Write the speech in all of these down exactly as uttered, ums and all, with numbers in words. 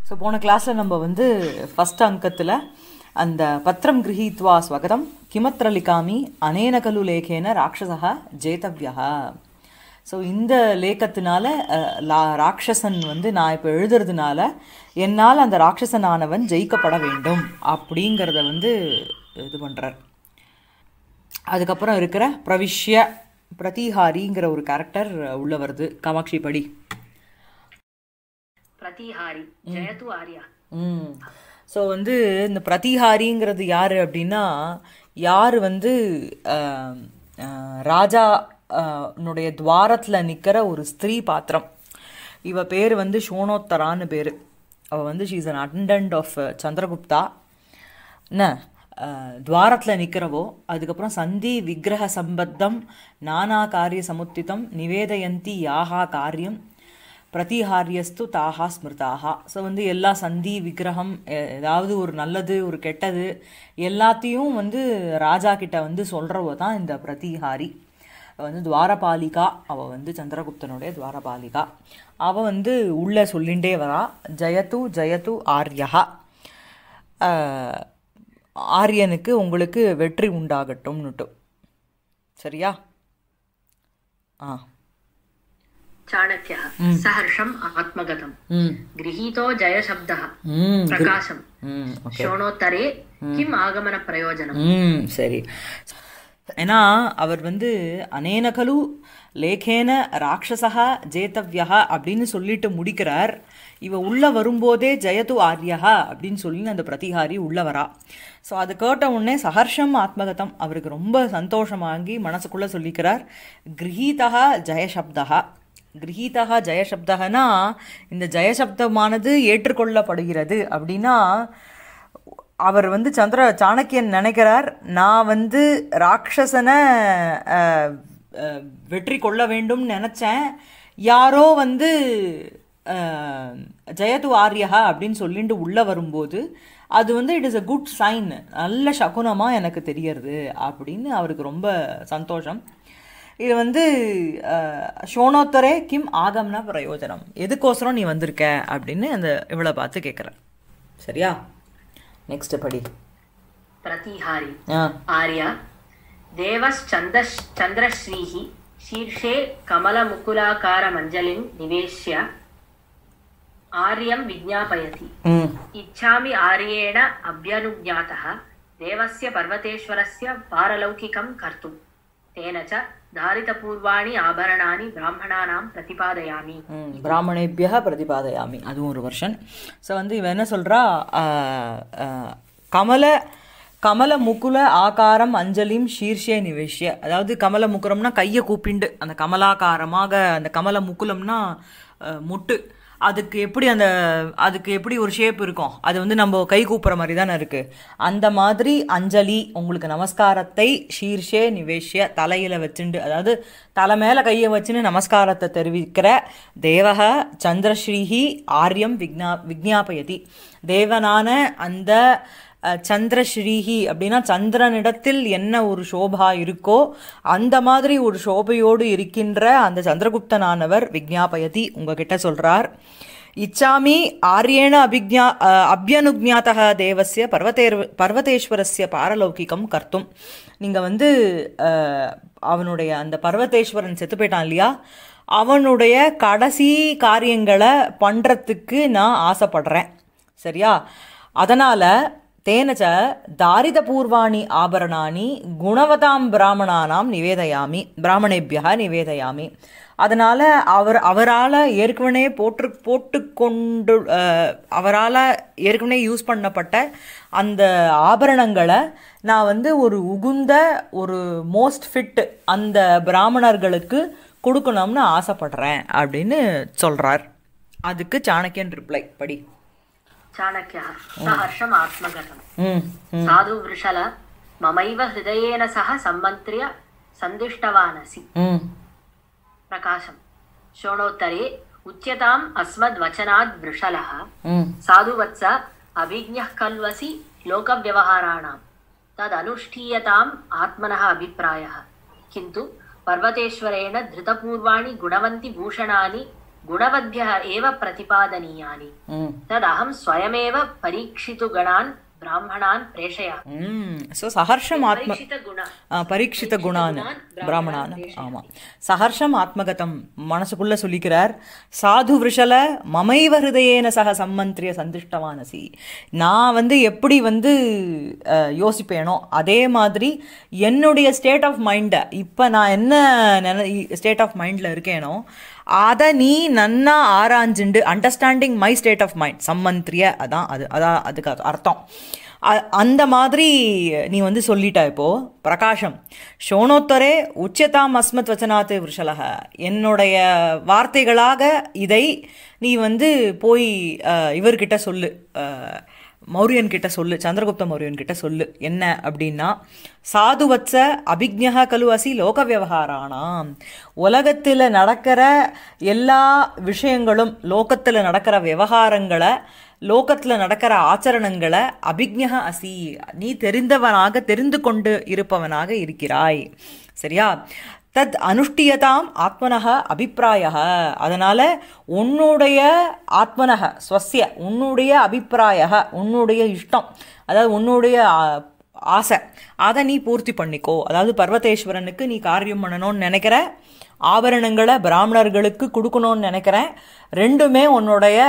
So போன கிளாஸில் நம்ம வந்து ஃபஸ்ட் அங்கத்தில் அந்த பத்திரம் கிரஹீத்வா ஸ்வகதம் கிமத்ர லிகாமி அனேன கலு லேகேன ராட்சசா ஜேதவ்யா. ஸோ இந்த லேக்கத்தினால லா ராட்சசன் வந்து நான் இப்போ எழுதுறதுனால என்னால் அந்த ராட்சசனானவன் ஜெயிக்கப்பட வேண்டும் அப்படிங்கிறத வந்து இது பண்ணுறார். அதுக்கப்புறம் இருக்கிற பிரவிஷ்ய பிரதிஹாரிங்கிற ஒரு கேரக்டர் உள்ள வருது. காமாட்சி படி. பிரதிஹாரி ஜெயது ஆர்யா. ம் ஸோ வந்து இந்த பிரதிஹாரிங்கிறது யார் அப்படின்னா, யார் வந்து ராஜா னுடைய துவாரத்தில் நிற்கிற ஒரு ஸ்திரீ பாத்திரம். இவ பேர் வந்து ஷோனோத்தரான்னு பேர். அவள் வந்து she is an attendant of Chandragupta. என்ன துவாரத்தில் நிற்கிறவோ. அதுக்கப்புறம் சந்தி விக்கிரக சம்பத்தம் நானா காரிய சமுத்திதம் நிவேதயந்தி யாகா காரியம் பிரதிஹாரியஸ்து தாஹா ஸ்மிருதாஹா. ஸோ வந்து எல்லா சந்தி விக்கிரகம், ஏதாவது ஒரு நல்லது ஒரு கெட்டது எல்லாத்தையும் வந்து ராஜா கிட்ட வந்து சொல்கிறவோ தான் இந்த பிரதிஹாரி. வந்து துவாரபாலிகா. அவள் வந்து சந்திரகுப்தனுடைய துவாரபாலிகா. அவள் வந்து உள்ளே சொல்லிகிட்டே வரா, ஜெயத்து ஜெயத்து ஆர்யா, ஆரியனுக்கு உங்களுக்கு வெற்றி உண்டாகட்டும்னுட்டு. சரியா? ஆ चाणक्यः सहर्षम् आत्मगतम् गृहीतो जयशब्दः प्रकाशम् शोणोत्तरे किम् आगमन प्रयोजनम्. சரி, ஏன்னா அவர் வந்து அனேன கலு லேகேன ராட்சசா ஜேதவ்யா அப்படின்னு சொல்லிட்டு முடிக்கிறார். இவ உள்ள வரும்போதே ஜெயது ஆர்யா அப்படின்னு சொல்லி அந்த பிரதிஹாரி உள்ள வரா. ஸோ அது கேட்ட உடனே சஹர்ஷம் ஆத்மகதம், அவருக்கு ரொம்ப சந்தோஷமாகி மனசுக்குள்ள சொல்லிக்கிறார், கிரஹீதா ஜெயசப்தா. கிரஹீதா ஜெயசப்தகனா இந்த ஜெயசப்தமானது ஏற்றுக்கொள்ளப்படுகிறது அப்படின்னா, அவர் வந்து சந்திர சாணக்கியன் நினைக்கிறார், நான் வந்து ராட்சசனை வெற்றி கொள்ள வேண்டும் நினச்சேன், யாரோ வந்து ஜெயது ஆர்யா அப்படின்னு சொல்லிட்டு உள்ளே வரும்போது அது வந்து it is a good sign, நல்ல சகுனமாக எனக்கு தெரியறது அப்படின்னு அவருக்கு ரொம்ப சந்தோஷம். இது வந்து ஷோனோத்தரே கிம் ஆகம்னா பிரயோஜனம், எதுக்கோசரம் நீ வந்திருக்க அப்படின்னு அந்த இவளை பார்த்து கேட்குற. சரியா? நெக்ஸ்ட் படி. பிரதிஹாரி ஆர்யா தேவஸ் சந்தஸ் சந்திரஸ்ரீஹி சீர்ஷே கமல முகுலாகார மஞ்சளிம் நிவேஷ்ய ஆர்யம் விஜ்ஞாபயதி. இச்சாமி ஆர்யேண அப்யனுஜ்ஞாதः தேவஸ்ய பர்வதேஸ்வரஸ்ய பாரலௌகிகம் கர்த்தும் தேன ச தாரிதபூர்வாணி ஆபரணானி பிராமணானாம் பிரதிபாதயாமி. பிராமணேபியா பிரதிபாதயாமி, அதுவும் ஒரு வருஷன். ஸோ வந்து இவன் என்ன சொல்கிறா, கமல கமல முகுல ஆகாரம் அஞ்சலியும் சீர்ஷே நிவேஷ்ய. அதாவது கமல முக்குரம்னா கையை கூப்பிண்டு, அந்த கமலாகாரமாக அந்த கமல முக்குலம்னா முட்டு, அதுக்கு எப்படி அந்த அதுக்கு எப்படி ஒரு ஷேப் இருக்கும், அது வந்து நம்ம கை கூப்புற மாதிரி தானே இருக்குது. அந்த மாதிரி அஞ்சலி, உங்களுக்கு நமஸ்காரத்தை ஷீர்ஷே நிவேஷ்ய தலையில் வச்சுண்டு, அதாவது தலை மேலே கையை வச்சுன்னு நமஸ்காரத்தை தெரிவிக்கிற தேவக சந்திரஸ்ரீஹி ஆரியம் விக்னா விக்ஞாபயதி. தேவனான அந்த சந்திரஸ்ரீஹி அப்படின்னா சந்திரனிடத்தில் என்ன ஒரு சோபா இருக்கோ அந்த மாதிரி ஒரு சோபையோடு இருக்கின்ற அந்த சந்திரகுப்தனானவர் விக்ஞாபயதி உங்ககிட்ட சொல்றார். இச்சாமி ஆரியேண அபிஜ்ஞா அபியனுஜ்ஞாதः தேவஸ்ய பர்வதேர் பர்வதேஸ்வரஸ்ய பாரலௌகிகம் கர்த்தும். நீங்கள் வந்து அவனுடைய அந்த பர்வதேஸ்வரன் செத்து போயிட்டான் இல்லையா, அவனுடைய கடைசி காரியங்களை பண்ணுறதுக்கு நான் ஆசைப்படுறேன். சரியா? அதனால் தேனச்ச தாரித பூர்வாணி ஆபரணானி குணவதாம் பிராமணானாம் நிவேதயாமி பிராமணேபியா நிவேதயாமி. அதனால் அவர் அவரால் ஏற்கனவே போட்டு போட்டுக்கொண்டு அவரால் ஏற்கனவே யூஸ் பண்ணப்பட்ட அந்த ஆபரணங்களை நான் வந்து ஒரு உகுந்த ஒரு மோஸ்ட் ஃபிட் அந்த பிராமணர்களுக்கு கொடுக்கணும்னு ஆசைப்படுறேன் அப்படின்னு சொல்கிறார். அதுக்கு சாணக்கியன் ரிப்ளை படி. चाणक्यः सहर्षम् आत्मगतम् साधु वृषल ममैव हृदयेन सह सम्मन्त्र्य सन्दिष्टवानसि. प्रकाशम् शोणोत्तरे उच्यताम् अस्मद्वचनाद् वृषलः साधुवत्स अभिज्ञः खल्वसि लोकव्यवहाराणाम् तदनुष्ठीयताम् आत्मनः अभिप्रायः किन्तु पर्वतेश्वरेण धृतपूर्वाणि गुणवन्ति भूषणानि गुणवद्भ्यः एव प्रतिपादनीयानि तदहं स्वयमेव परीक्षितु गणान् ब्राह्मणान् प्रेषयामि सो सहर्षम् आत्म பரீட்சித குணான் பிராமணான் ஆமாம் சஹர்ஷம் ஆத்மகதம் மனசுக்குள்ள சொல்லிக்கிறார் சாது விஷல மமைவ ஹிருதயேன சக சம்மந்திரிய சந்திஷ்டவானசி நான் வந்து எப்படி வந்து யோசிப்பேனோ அதே மாதிரி என்னுடைய ஸ்டேட் ஆஃப் மைண்டை இப்போ நான் என்ன ஸ்டேட் ஆஃப் மைண்டில் இருக்கேனோ அதை நீ நன்னா ஆராய்ஞ்சுண்டு understanding my state of mind சம்மந்திரிய அதான் அது அதான் அதுக்கு அர்த்தம் அந்த மாதிரி நீ வந்து சொல்லிட்டா இப்போ பிரகாஷம் ஷோணோத்தரே உச்சதாம் அஸ்மத் வச்சனாத் விஷலக என்னுடைய வார்த்தைகளாக இதை நீ வந்து போய் இவர்கிட்ட சொல்லு மௌரியன் கிட்ட சொல்லு சந்திரகுப்த மௌரியன் கிட்ட சொல்லு என்ன அப்படின்னா சாதுவத்ச அபிஜ்ஞா கலு அசி லோக விவகாரானாம் உலகத்தில் நடக்கிற எல்லா விஷயங்களும் லோகத்தில் நடக்கிற விவகாரங்களை லோகத்தில் நடக்கிற ஆச்சரணங்களை அபிஜ்ஞா அசி நீ தெரிந்தவனாக தெரிந்து கொண்டு இருப்பவனாக இருக்கிறாய் சரியா தத் அனுஷ்டியதாம் ஆத்மனக அபிப்பிராய அதனால் உன்னுடைய ஆத்மனக ஸ்வசிய உன்னுடைய அபிப்பிராய உன்னுடைய இஷ்டம் அதாவது உன்னுடைய ஆசை அதை நீ பூர்த்தி பண்ணிக்கோ அதாவது பர்வதேஸ்வரனுக்கு நீ காரியம் பண்ணணும்னு நினைக்கிற ஆபரணங்களை பிராமணர்களுக்கு கொடுக்கணும்னு நினைக்கிறேன் ரெண்டுமே உன்னுடைய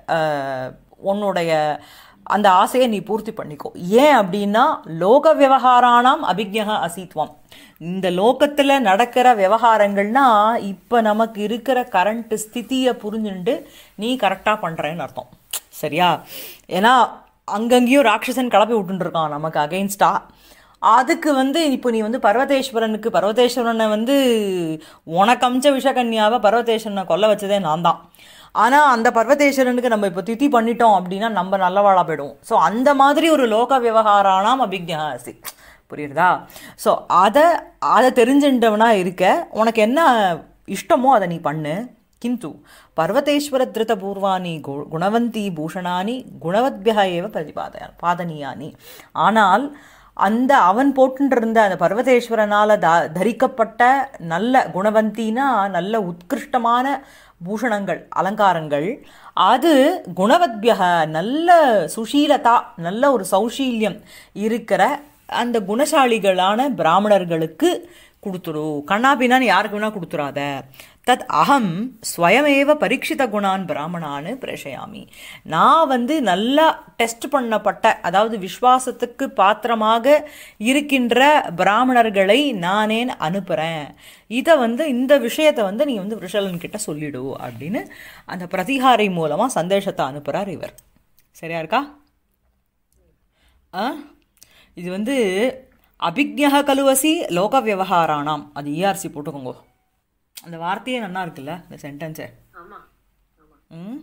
உன்னுடைய அந்த ஆசையை நீ பூர்த்தி பண்ணிக்கோ ஏன் அப்படின்னா லோக விவகாரானாம் அபிஜ்ஞா அசித்வம் இந்த லோகத்தில் நடக்கிற விவகாரங்கள்னா இப்போ நமக்கு இருக்கிற கரண்ட் ஸ்திதியை புரிஞ்சுட்டு நீ கரெக்டாக பண்ணுறேன்னு அர்த்தம் சரியா ஏன்னா அங்கங்கேயும் ராட்சசன் கிளப்பி விட்டுருக்கான் நமக்கு அகெயின்ஸ்டா அதுக்கு வந்து இப்போ நீ வந்து பர்வதேஸ்வரனுக்கு பர்வதேஸ்வரனை வந்து உனக்கு அமிச்ச விஷகன்யாவை பர்வதேஸ்வரனை கொல்ல வச்சதே நான் தான் ஆனால் அந்த பர்வதேஸ்வரனுக்கு நம்ம இப்போ திதி பண்ணிட்டோம் அப்படின்னா நம்ம நல்லவாழா போயிடுவோம் ஸோ அந்த மாதிரி ஒரு லோக விவகாரானாம் அபிஜ்ஞா அசி புரியுறதா ஸோ அதை அதை தெரிஞ்சுட்டவனா இருக்க உனக்கு என்ன இஷ்டமோ அதை நீ பண்ணு கிந்து பர்வதேஸ்வர திருத்த பூர்வாணி கு குணவந்தி பூஷணானி குணவத்பியா ஏவ பிரதிபாத பாதனியானி ஆனால் அந்த அவன் போட்டுருந்த அந்த பர்வதேஸ்வரனால் த தரிக்கப்பட்ட நல்ல குணவந்தினா நல்ல உத்கிருஷ்டமான பூஷணங்கள் அலங்காரங்கள் அது குணவத்பியக நல்ல சுஷீலதா நல்ல ஒரு சௌஷீல்யம் இருக்கிற அந்த குணசாலிகளான பிராமணர்களுக்கு கொடுத்துரு கண்ணாபின்னான்னு யாருக்கு வேணா கொடுத்துடாத தத் அகம் ஸ்வயமேவ பரீட்சித குணான் பிராமணான்னு பிரேஷயாமி நான் வந்து நல்லா டெஸ்ட் பண்ணப்பட்ட அதாவது விஸ்வாசத்துக்கு பாத்திரமாக இருக்கின்ற பிராமணர்களை நானே அனுப்புகிறேன் இதை வந்து இந்த விஷயத்தை வந்து நீ வந்து விஷலன் கிட்ட சொல்லிடு அப்படின்னு அந்த பிரதிகாரை மூலமாக சந்தேஷத்தை அனுப்புகிறார் இவர் சரியா இருக்கா ஆ இது வந்து அபிஜ்ஞா கலுவசி லோக விவகாரானாம் அது இஆர்சி போட்டுக்கோங்க அந்த வார்த்தையே நல்லா இருக்குல்ல இந்த சென்டென்ஸு ம்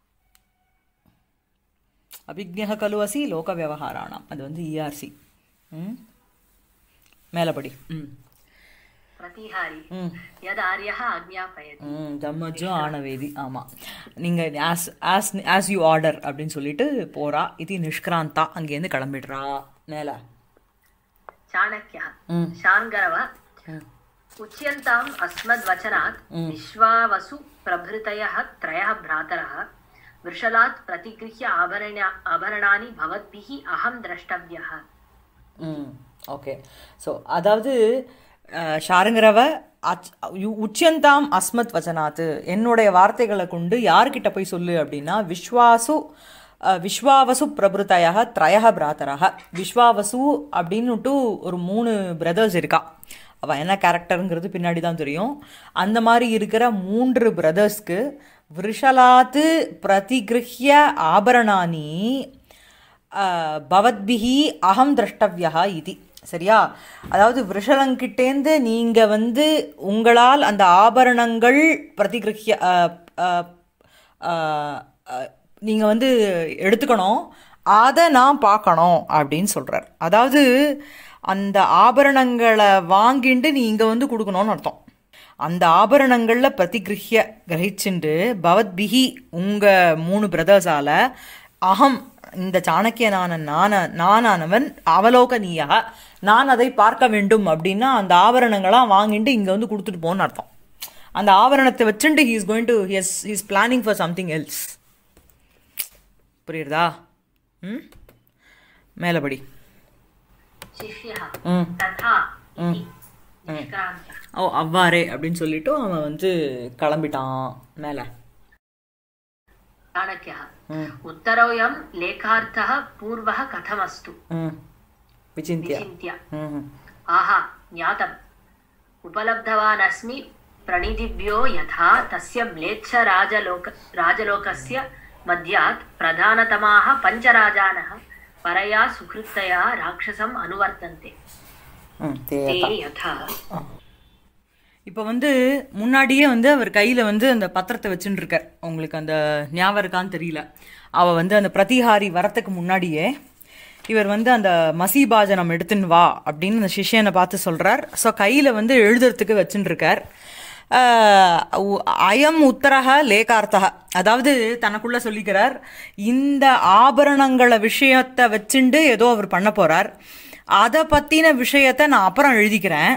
அபிஜ்ஞா கலுவசி லோக விவகாரானாம் அது வந்து இஆர்சி ம் மேலபடி ம் பிரதிஹாரி யத் ஆர்யஹ ஆக்ஞாபயதி ம் தம்மஜோ ஆனவேதி ஆமாம் நீங்கள் as as as you order அப்படின்னு சொல்லிட்டு போகிறா இது நிஷ்கிராந்தா அங்கேருந்து கிளம்பிடுறா மேலே चाणक्यः शार्ङ्गरव उच्यन्ताम् अस्मद्वचनात् विश्वावसु प्रभृतयः त्रयः भ्रातरः वृषलात् प्रतिगृह्य आभरण आभरणानि भवद्भिः अहं द्रष्टव्यः ஓகே ஸோ அதாவது ஷாருங்கரவ உச்சியந்தாம் அஸ்மத் வச்சனாத்து என்னுடைய வார்த்தைகளை கொண்டு யார்கிட்ட போய் சொல்லு அப்படின்னா விஸ்வாசு விஸ்வாவசு பிரபுத்தையாக த்ரயக பிராத்தராக விஸ்வாவசு அப்படின்னுட்டு ஒரு மூணு பிரதர்ஸ் இருக்கா அவள் என்ன கேரக்டருங்கிறது பின்னாடி தான் தெரியும் அந்த மாதிரி இருக்கிற மூன்று பிரதர்ஸ்க்கு விருஷலாத்து பிரதிகிருஹ்ய ஆபரணானி பவத்பிஹி அகம் திரஷ்டவ்யா இது சரியா அதாவது விருஷலங்கிட்டேந்து நீங்கள் வந்து உங்களால் அந்த ஆபரணங்கள் பிரதிகிருஹ்ய நீங்கள் வந்து எடுத்துக்கணும் அதை நான் பார்க்கணும் அப்படின்னு சொல்கிறார் அதாவது அந்த ஆபரணங்களை வாங்கிட்டு நீ இங்கே வந்து கொடுக்கணும்னு அர்த்தம் அந்த ஆபரணங்களில் பிரதிகிருஹ்ய கிரகிச்சுண்டு பவத்பிஹி உங்கள் மூணு பிரதர்ஸால் அகம் இந்த சாணக்கியனான நான நானானவன் அவலோகனீயாக நான் அதை பார்க்க வேண்டும் அப்படின்னா அந்த ஆபரணங்களாம் வாங்கிட்டு இங்கே வந்து கொடுத்துட்டு போன்னு அர்த்தம் அந்த ஆபரணத்தை வச்சுட்டு he is going to his he's planning for something else. புரியுறதா? ம் மேலபடி. ஓ அவ்வாறே அப்படின்னு சொல்லிட்டு அவன் வந்து கிளம்பிட்டான் மேல. உத்தரோயம் லேகார்த்தः பூர்வः கதமஸ்து விசிந்திய. ஆஹா ஞாதம் உபலப்தவான் அஸ்மி பிரணிதிभ्यो யதா தஸ்ய ம்லேச்ச ராஜலோக ராஜலோகஸ்ய மத்யாத் பிரதானதமாः பஞ்சராஜானः பரயா சுக்ருத்தயா ராட்சசம் அனுவர்த்தந்தே. இப்போ வந்து முன்னாடியே வந்து அவர் கையில் வந்து அந்த பத்திரத்தை வச்சுட்டு இருக்கார். உங்களுக்கு அந்த ஞாபகம் இருக்கான்னு தெரியல. அவள் வந்து அந்த பிரதிஹாரி வரத்துக்கு முன்னாடியே இவர் வந்து அந்த மசீபாஜனம் எடுத்துன்னு வா அப்படின்னு அந்த சிஷ்யனை பார்த்து சொல்கிறார். ஸோ கையில் வந்து எழுதுறதுக்கு வச்சுட்டு இருக்கார். அயம் உத்தரக லேகார்த்தக, அதாவது தனக்குள்ள சொல்லிக்கிறார், இந்த ஆபரணங்களை விஷயத்தை வச்சுண்டு ஏதோ அவர் பண்ண போகிறார், அதை பற்றின விஷயத்தை நான் அப்புறம் எழுதிக்கிறேன்,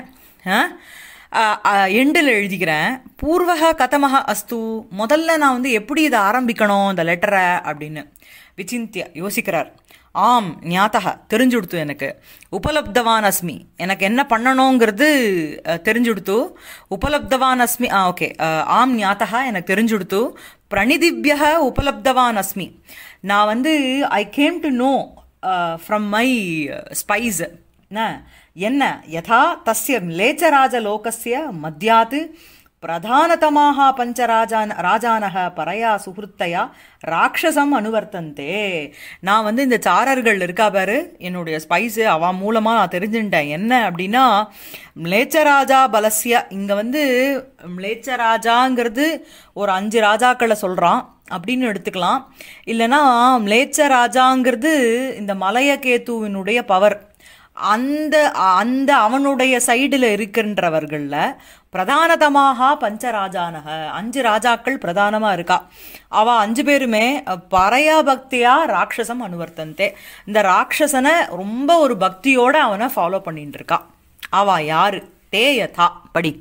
எண்டில் எழுதிக்கிறேன். பூர்வக கதமக அஸ்து, முதல்ல நான் வந்து எப்படி இதை ஆரம்பிக்கணும் இந்த லெட்டரை அப்படின்னு விசிந்திய யோசிக்கிறார். ஆம் ஞாத்தக, தெரிஞ்சுடுத்து எனக்கு. உபலப்தவான் அஸ்மி, எனக்கு என்ன பண்ணணுங்கிறது தெரிஞ்சுடுத்து. உபலப்தவான் அஸ்மி, ஆ ஓகே. ஆம் ஞாத்தக, எனக்கு தெரிஞ்சுடுத்து. பிரணிதிபியக உபலப்தவான் அஸ்மி, நான் வந்து I came to know from my spies என்ன யதா தஸ்ய ம்லேச்சராஜ லோகஸ்ய மத்யாத் பிரதானதமாக பஞ்சராஜான் ராஜானக பரையா சுஹൃத்தயா ராட்சசம் அனுவர்த்தந்தே. நான் வந்து இந்த சாரர்கள் இருக்கா பாரு, என்னுடைய ஸ்பைஸு அவன் மூலமாக நான் தெரிஞ்சுட்டேன். என்ன அப்படின்னா ம்லேச்சராஜா பலஸ்ய, இங்கே வந்து ம்லேச்சராஜாங்கிறது ஒரு அஞ்சு ராஜாக்களை சொல்கிறான் அப்படின்னு எடுத்துக்கலாம். இல்லைன்னா ம்லேச்சராஜாங்கிறது இந்த மலையகேத்துவினுடைய பவர், அந்த அந்த அவனுடைய சைடில் இருக்கின்றவர்களில் பிரதானதமாக பஞ்சராஜானக, அஞ்சு ராஜாக்கள் பிரதானமாக இருக்கா. அவள் அஞ்சு பேருமே பரையா பக்தியா ராட்சசம் அனுவர்த்தந்தே, இந்த ராட்சசனை ரொம்ப ஒரு பக்தியோட அவனை ஃபாலோ பண்ணிட்டு இருக்கா. அவ யாரு? தே யதா, படி.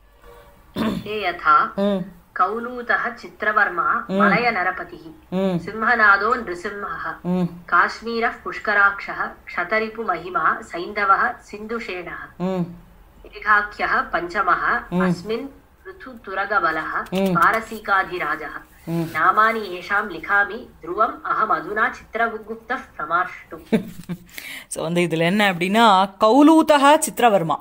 தே யதா கௌலூதः சித்ரவர்மா மலய நரபதிः சிம்ஹநாதோ நிருசிம்ஹः காஷ்மீரः புஷ்கராக்ஷः க்ஷதரிபு மஹிமா சைந்தவः சிந்துஷேணः மேகாக்யः பஞ்சமः அஸ்மின் ருதுதுரகபலः பாரசீகாதிராஜः நாமானி ஏஷாம் லிகாமி த்ருவம் அஹம் அதுனா சித்ரகுப்தः பிரமாஷ்டும். ஸோ வந்து இதில் என்ன அப்படின்னா கௌலூதः சித்ரவர்மா,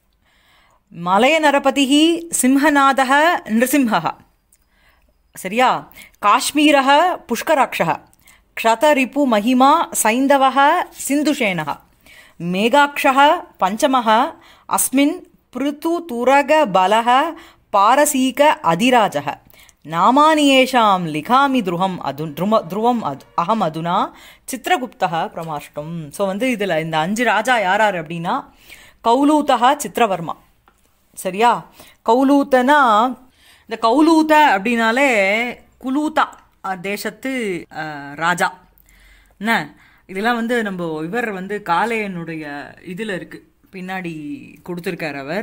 மலய நரபதிஹி சிம்ஹநாதः நிருசிம்ஹः, சரியா? காஷ்மீரः புஷ்கராக்ஷः க்ஷதரிபு மஹிமா சைந்தவः சிந்துஷேனः மேகாக்ஷः பஞ்சமः அஸ்மின் பிருத்து துரக பலः பாரசீக அதிராஜः நாமானி ஏஷாம் லிகாமி துருவம் அது துருவ துருவம் அது அகம் அதுனா சித்ரகுப்தः பிரமாஷ்டும். ஸோ வந்து இதில் இந்த அஞ்சு ராஜா யாரார் அப்படின்னா கௌலூதः சித்ரவர்மா, சரியா? கௌலூத்தனா, இந்த கௌலூத்த அப்படின்னாலே குலூத்தா தேசத்து ராஜா என்ன. இதெல்லாம் வந்து நம்ம இவர் வந்து காளையனுடைய இதில் இருக்குது, பின்னாடி கொடுத்துருக்கார் அவர்.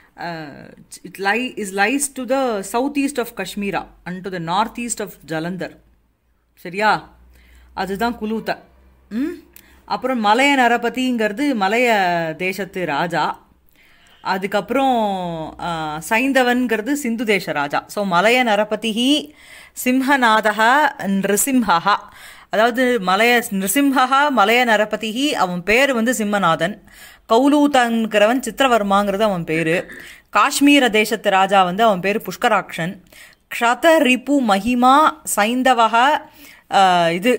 It lie is lies to the south east of Kashmira and to the north east of Jalandhar, சரியா? அதுதான் குலூத்த. ம் அப்புறம் மலைய நரபதிங்கிறது மலைய தேசத்து ராஜா. அதுக்கப்புறம் சைந்தவன்கிறது சிந்து தேச ராஜா. ஸோ மலைய நரபதிஹி சிம்ஹநாதக நிருசிம்ஹா, அதாவது மலைய நிருசிம்ஹா மலைய நரபதிஹி, அவன் பேர் வந்து சிம்மநாதன். கௌலூதன்கிறவன் சித்திரவர்மாங்கிறது அவன் பேர். காஷ்மீர தேசத்து ராஜா வந்து அவன் பேர் புஷ்கராக்ஷன். க்ஷத ரிபு மஹிமா சைந்தவக இது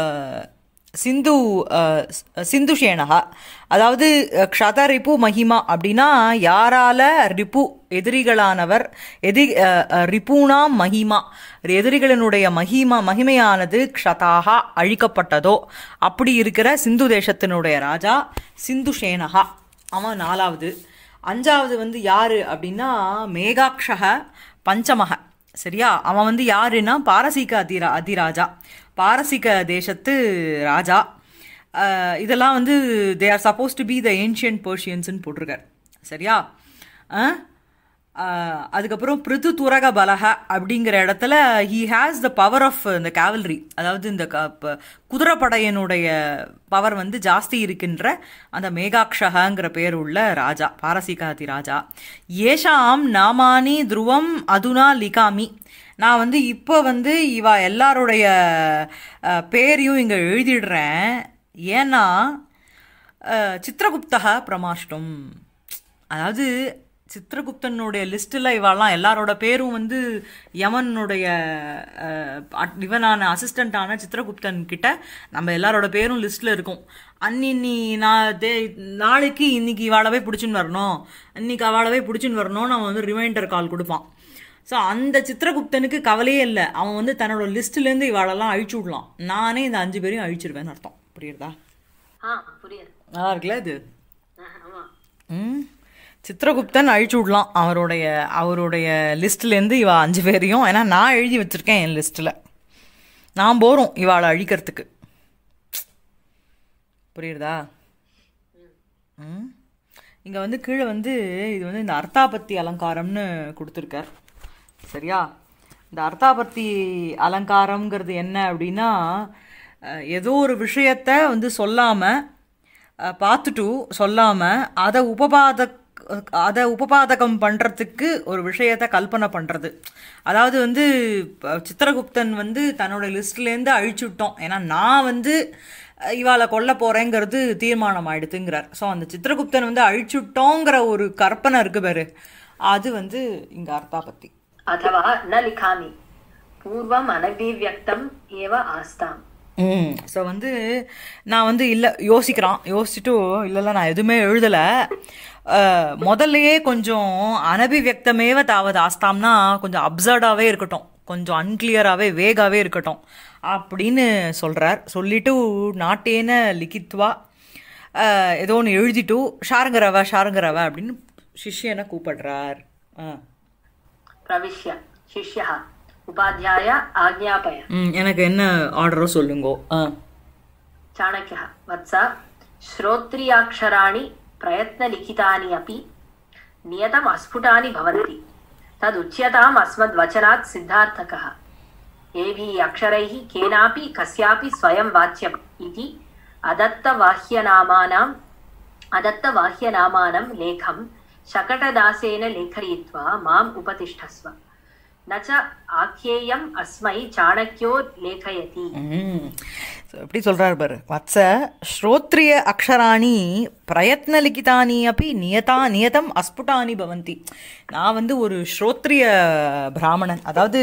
சிந்து சிந்துஷேனகா, அதாவது க்ஷத ரிபு மஹிமா அப்படின்னா யாரால ரிபு எதிரிகளானவர், எதி ரிபுனாம் மஹிமா எதிரிகளினுடைய மஹிமா மகிமையானது க்ஷதாக அழிக்கப்பட்டதோ அப்படி இருக்கிற சிந்து தேசத்தினுடைய ராஜா சிந்துஷேனகா, அவன் நாலாவது. அஞ்சாவது வந்து யாரு அப்படின்னா மேகாக்ஷக பஞ்சமக, சரியா? அவன் வந்து யாருன்னா பாரசீக அதிரா அதிராஜா பாரசீக தேசத்து ராஜா. இதெல்லாம் வந்து they are supposed to be the ancient பர்ஷியன்ஸ்ன்னு போட்டிருக்கார், சரியா? அதுக்கப்புறம் பிருது துரக பலக அப்படிங்கிற இடத்துல he has the power of இந்த கேவல்ரி, அதாவது இந்த குதிரைப்படையனுடைய பவர் வந்து ஜாஸ்தி இருக்கின்ற அந்த மேகாக்ஷகங்கிற பேர் உள்ள ராஜா, பாரசீகாதி ராஜா. ஏஷாம் நாமானி துருவம் அதுனா லிகாமி, நான் வந்து இப்போ வந்து இவா எல்லாருடைய பேரையும் இங்கே எழுதிடுறேன். ஏன்னா சித்திரகுப்தா பிரமாஷ்டம், அதாவது சித்திரகுப்தனுடைய லிஸ்ட்டில் இவாலாம் எல்லாரோட பேரும் வந்து யமனுடைய இவனான அசிஸ்டண்டான சித்திரகுப்தன் கிட்ட நம்ம எல்லாரோட பேரும் லிஸ்ட்டில் இருக்கும். அன்னின்னி நான் தே நாளைக்கு இன்னைக்கு இவாளவே பிடிச்சின்னு வரணும், இன்னைக்கு அவளவே பிடிச்சின்னு வரணும்னு அவன் வந்து ரிமைண்டர் கால் கொடுப்பான். ஸோ அந்த சித்திரகுப்தனுக்கு கவலையே இல்லை, அவன் வந்து தன்னோட லிஸ்ட்லேருந்து இவாளெல்லாம் அழிச்சு விடலாம். நானே இந்த அஞ்சு பேரையும் அழிச்சிருவேன்னு அர்த்தம். புரியுறதா? நல்லா இருக்குல்ல இது? ம், சித்திரகுப்தன் அழிச்சு விடலாம் அவருடைய அவருடைய லிஸ்ட்லேருந்து இவா அஞ்சு பேரையும். ஏன்னா நான் எழுதி வச்சுருக்கேன் என் லிஸ்ட்டில், நான் போகிறோம் இவாளை அழிக்கிறதுக்கு. புரியுறதா? ம், இங்கே வந்து கீழே வந்து இது வந்து இந்த அர்த்தாபத்தி அலங்காரம்னு கொடுத்துருக்கார். சரியா? இந்த அர்த்தாபத்தி அலங்காரம்ங்கிறது என்ன அப்படின்னா, ஏதோ ஒரு விஷயத்தை வந்து சொல்லாமல் பார்த்துட்டு சொல்லாமல் அதை உபபாத அதை உபபாதகம் பண்ணுறதுக்கு ஒரு விஷயத்தை கல்பனை பண்ணுறது. அதாவது வந்து சித்திரகுப்தன் வந்து தன்னோட லிஸ்ட்லேருந்து அழிச்சு விட்டோம், ஏன்னா நான் வந்து இவாளை கொல்ல போகிறேங்கிறது தீர்மானம் ஆயிடுதுங்கிறார். ஸோ அந்த சித்திரகுப்தன் வந்து அழிச்சு விட்டோங்கிற ஒரு கற்பனை இருக்கு பாரு, அது வந்து இங்கே அர்த்தாபத்தி. அதுவா ந லிகாமி பூர்வம் அனபிவ்யக்தம் ஏவ ஆஸ்தாம். ம், ஸோ வந்து நான் வந்து இல்லை யோசிக்கிறான், யோசிச்சுட்டு இல்லை இல்லை நான் எதுவுமே எழுதலை, முதல்லையே கொஞ்சம் அனபிவியக்தமேவ தாவது ஆஸ்தாம்னா கொஞ்சம் அப்சர்டாகவே இருக்கட்டும், கொஞ்சம் அன்கிளியராகவே வேகாவே இருக்கட்டும் அப்படின்னு சொல்கிறார். சொல்லிட்டு நாட்டேன லிகித்வா ஏதோ ஒன்று எழுதிட்டு ஷாருங்கரவ ஷாருங்கரவ அப்படின்னு சிஷ்யனை கூப்பிடுறார். பிரவிஷ்ய சிஷ்யா உபாத்யாய ஆக்ஞாபய. ம், எனக்கு என்ன ஆர்டரோ சொல்லுங்கோ. சாணக்யா வத்சா ஸ்ரோத்ரியாக்ஷராணி பிரயத்னலிகிதானி அப்பி நியதம் அஸ்ஃபுடானி பவந்தி ததுச்யதாம் அஸ்மத் வச்சனாத் சித்தார்த்தகः ஏபிः அக்ஷரைः கேனாபி கஸ்யாபி ஸ்வயம் வாச்சியம் இதி அதத்தவாஹ்யநாமானாம் அதத்தவாஹ்யநாமானம் லேகம் शकटदासेन लेखयित्वा माम् उपतिष्ठस्व न च आख्येयम् अस्मै चाणक्यो लेखयति. எப்படி சொல்றாரு பாரு, வத்ச ஸ்ரோத்ரிய அக்ஷராணி பிரயத்னலிகிதானி அப்படி நியதா நியதம் அஸ்புட்டானி பவந்தி. நான் வந்து ஒரு ஸ்ரோத்ரிய பிராமணன், அதாவது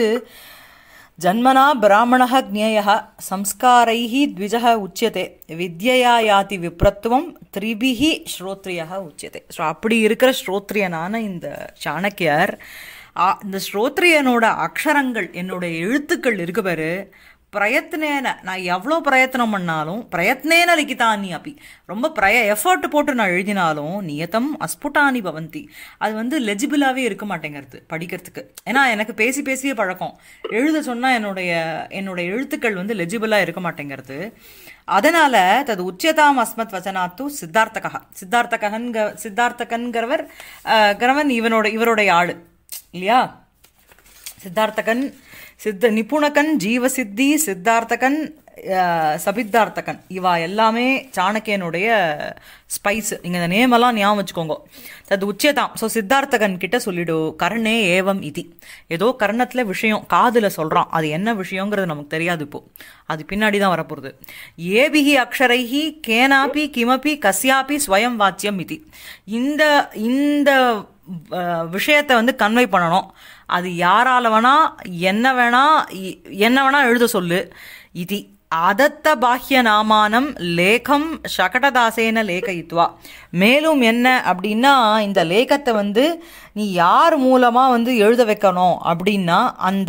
ஜன்மனா பிராமணः ஞேயः சம்ஸ்காரைः த்விஜः உச்சியதே வித்யயா யாதி விப்ரத்துவம் த்ரிபிஹ ஸ்ரோத்ரியः உச்சியதே. ஸோ அப்படி இருக்கிற ஸ்ரோத்ரியனான இந்த சாணக்கியர், இந்த ஸ்ரோத்ரியனோட அக்ஷரங்கள் என்னோட எழுத்துக்கள் இருக்கு பாரு, பிரயத்னேன நான் எவ்வளோ பிரயத்னம் பண்ணாலும் பிரயத்னேன லிகிதானி அப்படி ரொம்ப பிரய எஃபர்ட் போட்டு நான் எழுதினாலும் நியதம் அஸ்புட்டானி பவந்தி, அது வந்து லெஜிபிளாகவே இருக்க மாட்டேங்கிறது படிக்கிறதுக்கு. ஏன்னா எனக்கு பேசி பேசியே பழக்கம், எழுத சொன்னால் என்னுடைய என்னோட எழுத்துக்கள் வந்து லெஜிபிளாக இருக்க மாட்டேங்கிறது. அதனால் தது உச்சியதாம் அஸ்மத் வச்சனாத்து சித்தார்த்தகா, சித்தார்த்தகன்க சித்தார்த்தகன்கிறவர் கணவன் இவனோட இவருடைய ஆள் இல்லையா? சித்தார்த்தகன் சித்த நிபுணகன் ஜீவசித்தி சித்தார்த்தகன் சபித்தார்த்தகன் இவா எல்லாமே சாணக்கியனுடைய ஸ்பைஸ். நீங்கள் இந்த நேமெல்லாம் ஞாபகம் வச்சுக்கோங்க. அது உச்சியதாம். ஸோ சித்தார்த்தகன் கிட்ட சொல்லிடு கர்ணே ஏவம் இதி, ஏதோ கர்ணத்தில் விஷயம் காதில் சொல்கிறான், அது என்ன விஷயங்கிறது நமக்கு தெரியாது இப்போது, அது பின்னாடி தான் வரப்போகுது. ஏபிஹி அக்ஷரைஹி கேனாபி கிமபி கஸ்யாபி ஸ்வயம் வாச்சியம் இதி, இந்த இந்த விஷயத்தை வந்து கன்வே பண்ணணும், அது யாரால வேணா என்ன வேணா என்ன வேணா எழுத சொல்லு. இது அதத்த பாஹ்ய நாமானம் லேகம் சகடதாசேன லேகயித்வா. மேலும் என்ன அப்படின்னா, இந்த லேகத்தை வந்து நீ யார் மூலமாக வந்து எழுத வைக்கணும் அப்படின்னா, அந்த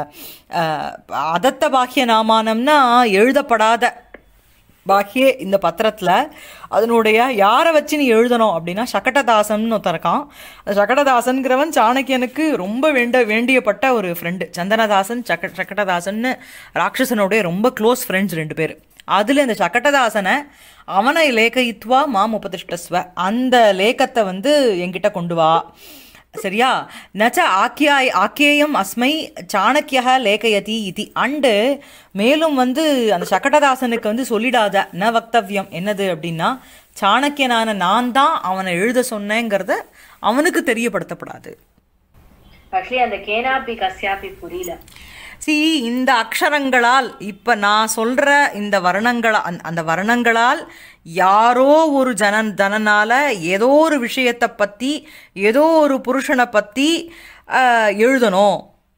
அதத்த பாஹ்ய நாமானம்னா எழுதப்படாத பாக்கியே இந்த பத்திரத்தில் அதனுடைய யாரை வச்சு நீ எழுதணும் அப்படின்னா சகடதாசன் ஒருத்தன் இருக்கான். சகடதாசன்கிறவன் சாணக்கியனுக்கு ரொம்ப வேண்ட வேண்டியப்பட்ட ஒரு ஃப்ரெண்டு. சந்தனதாசன் சக சகடதாசன்னு ராட்சசனுடைய ரொம்ப க்ளோஸ் ஃப்ரெண்ட்ஸ் ரெண்டு பேர். அதில் இந்த சகடதாசனை அவனை லேகயித்வா மாம் உபதிஷ்டஸ்வ, அந்த லேக்கத்தை வந்து என்கிட்ட கொண்டு வா. சரியா? நச்ச ஆக்கியாய் ஆக்கியேயம் அஸ்மை சாணக்கியா லேகயதி இதி. அண்டு மேலும் வந்து அந்த சகடதாசனுக்கு வந்து சொல்லிடாத ந வக்தவ்யம் என்னது அப்படின்னா, சாணக்கியனான நான் தான் அவனை எழுத சொன்னேங்கிறத அவனுக்கு தெரியப்படுத்தப்படாது. ஆக்சுவலி அந்த கேனாபி கஸ்யாபி புரியல. சி இந்த அக்ஷரங்களால் இப்போ நான் சொல்கிற இந்த வர்ணங்களா அந்த வர்ணங்களால் யாரோ ஒரு ஜனன் தனனால் ஏதோ ஒரு விஷயத்தை பற்றி ஏதோ ஒரு புருஷனை பற்றி எழுதணும்.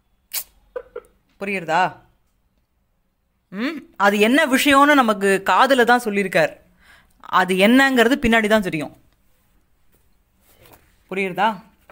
புரியுறதா? ம் அது என்ன விஷயம்னு நமக்கு காதில் தான் சொல்லியிருக்கார். அது என்னங்கிறது பின்னாடி தான் தெரியும். புரியுறதா?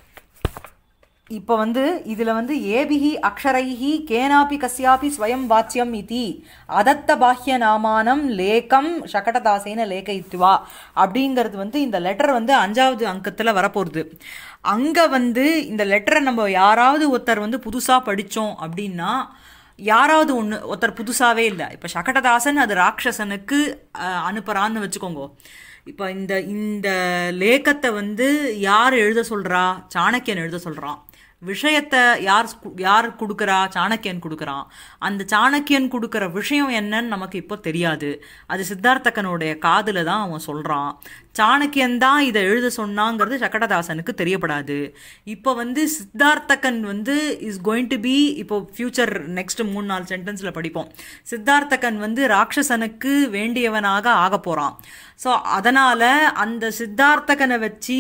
இப்போ வந்து இதில் வந்து ஏபிஹி அக்ஷரைஹி கேனாபி கஸ்யாபி ஸ்வயம் வாச்சியம் இதி அதத்த பாஹ்ய நாமானம் லேகம் சகடதாசேன லேகயித்வா அப்படிங்கிறது வந்து இந்த லெட்டர் வந்து அஞ்சாவது அங்கத்தில் வரப்போகுது. அங்கே வந்து இந்த லெட்டரை நம்ம யாராவது ஒருத்தர் வந்து புதுசாக படித்தோம் அப்படின்னா, யாராவது ஒன்று ஒருத்தர் புதுசாகவே இல்லை. இப்போ சகடதாசன் அது ராட்சசனுக்கு அனுப்புகிறான்னு வச்சுக்கோங்க. இப்போ இந்த இந்த லேக்கத்தை வந்து யார் எழுத சொல்கிறா? சாணக்கியன் எழுத சொல்கிறான். விஷயத்தை யார் யார் கொடுக்குறா? சாணக்கியன் கொடுக்குறான். அந்த சாணக்கியன் கொடுக்குற விஷயம் என்னன்னு நமக்கு இப்போ தெரியாது. அது சித்தார்த்தகனுடைய காதில் தான் அவன் சொல்கிறான். சாணக்கியன் தான் இதை எழுத சொன்னாங்கிறது சகடதாசனுக்கு தெரியப்படாது. இப்போ வந்து சித்தார்த்தகன் வந்து இஸ் கோயிங் டு பி, இப்போ ஃபியூச்சர் நெக்ஸ்ட் மூணு நாலு சென்டென்ஸில் படிப்போம், சித்தார்த்தகன் வந்து ராட்சசனுக்கு வேண்டியவனாக ஆக போகிறான். ஸோ அதனால் அந்த சித்தார்த்தகனை வச்சு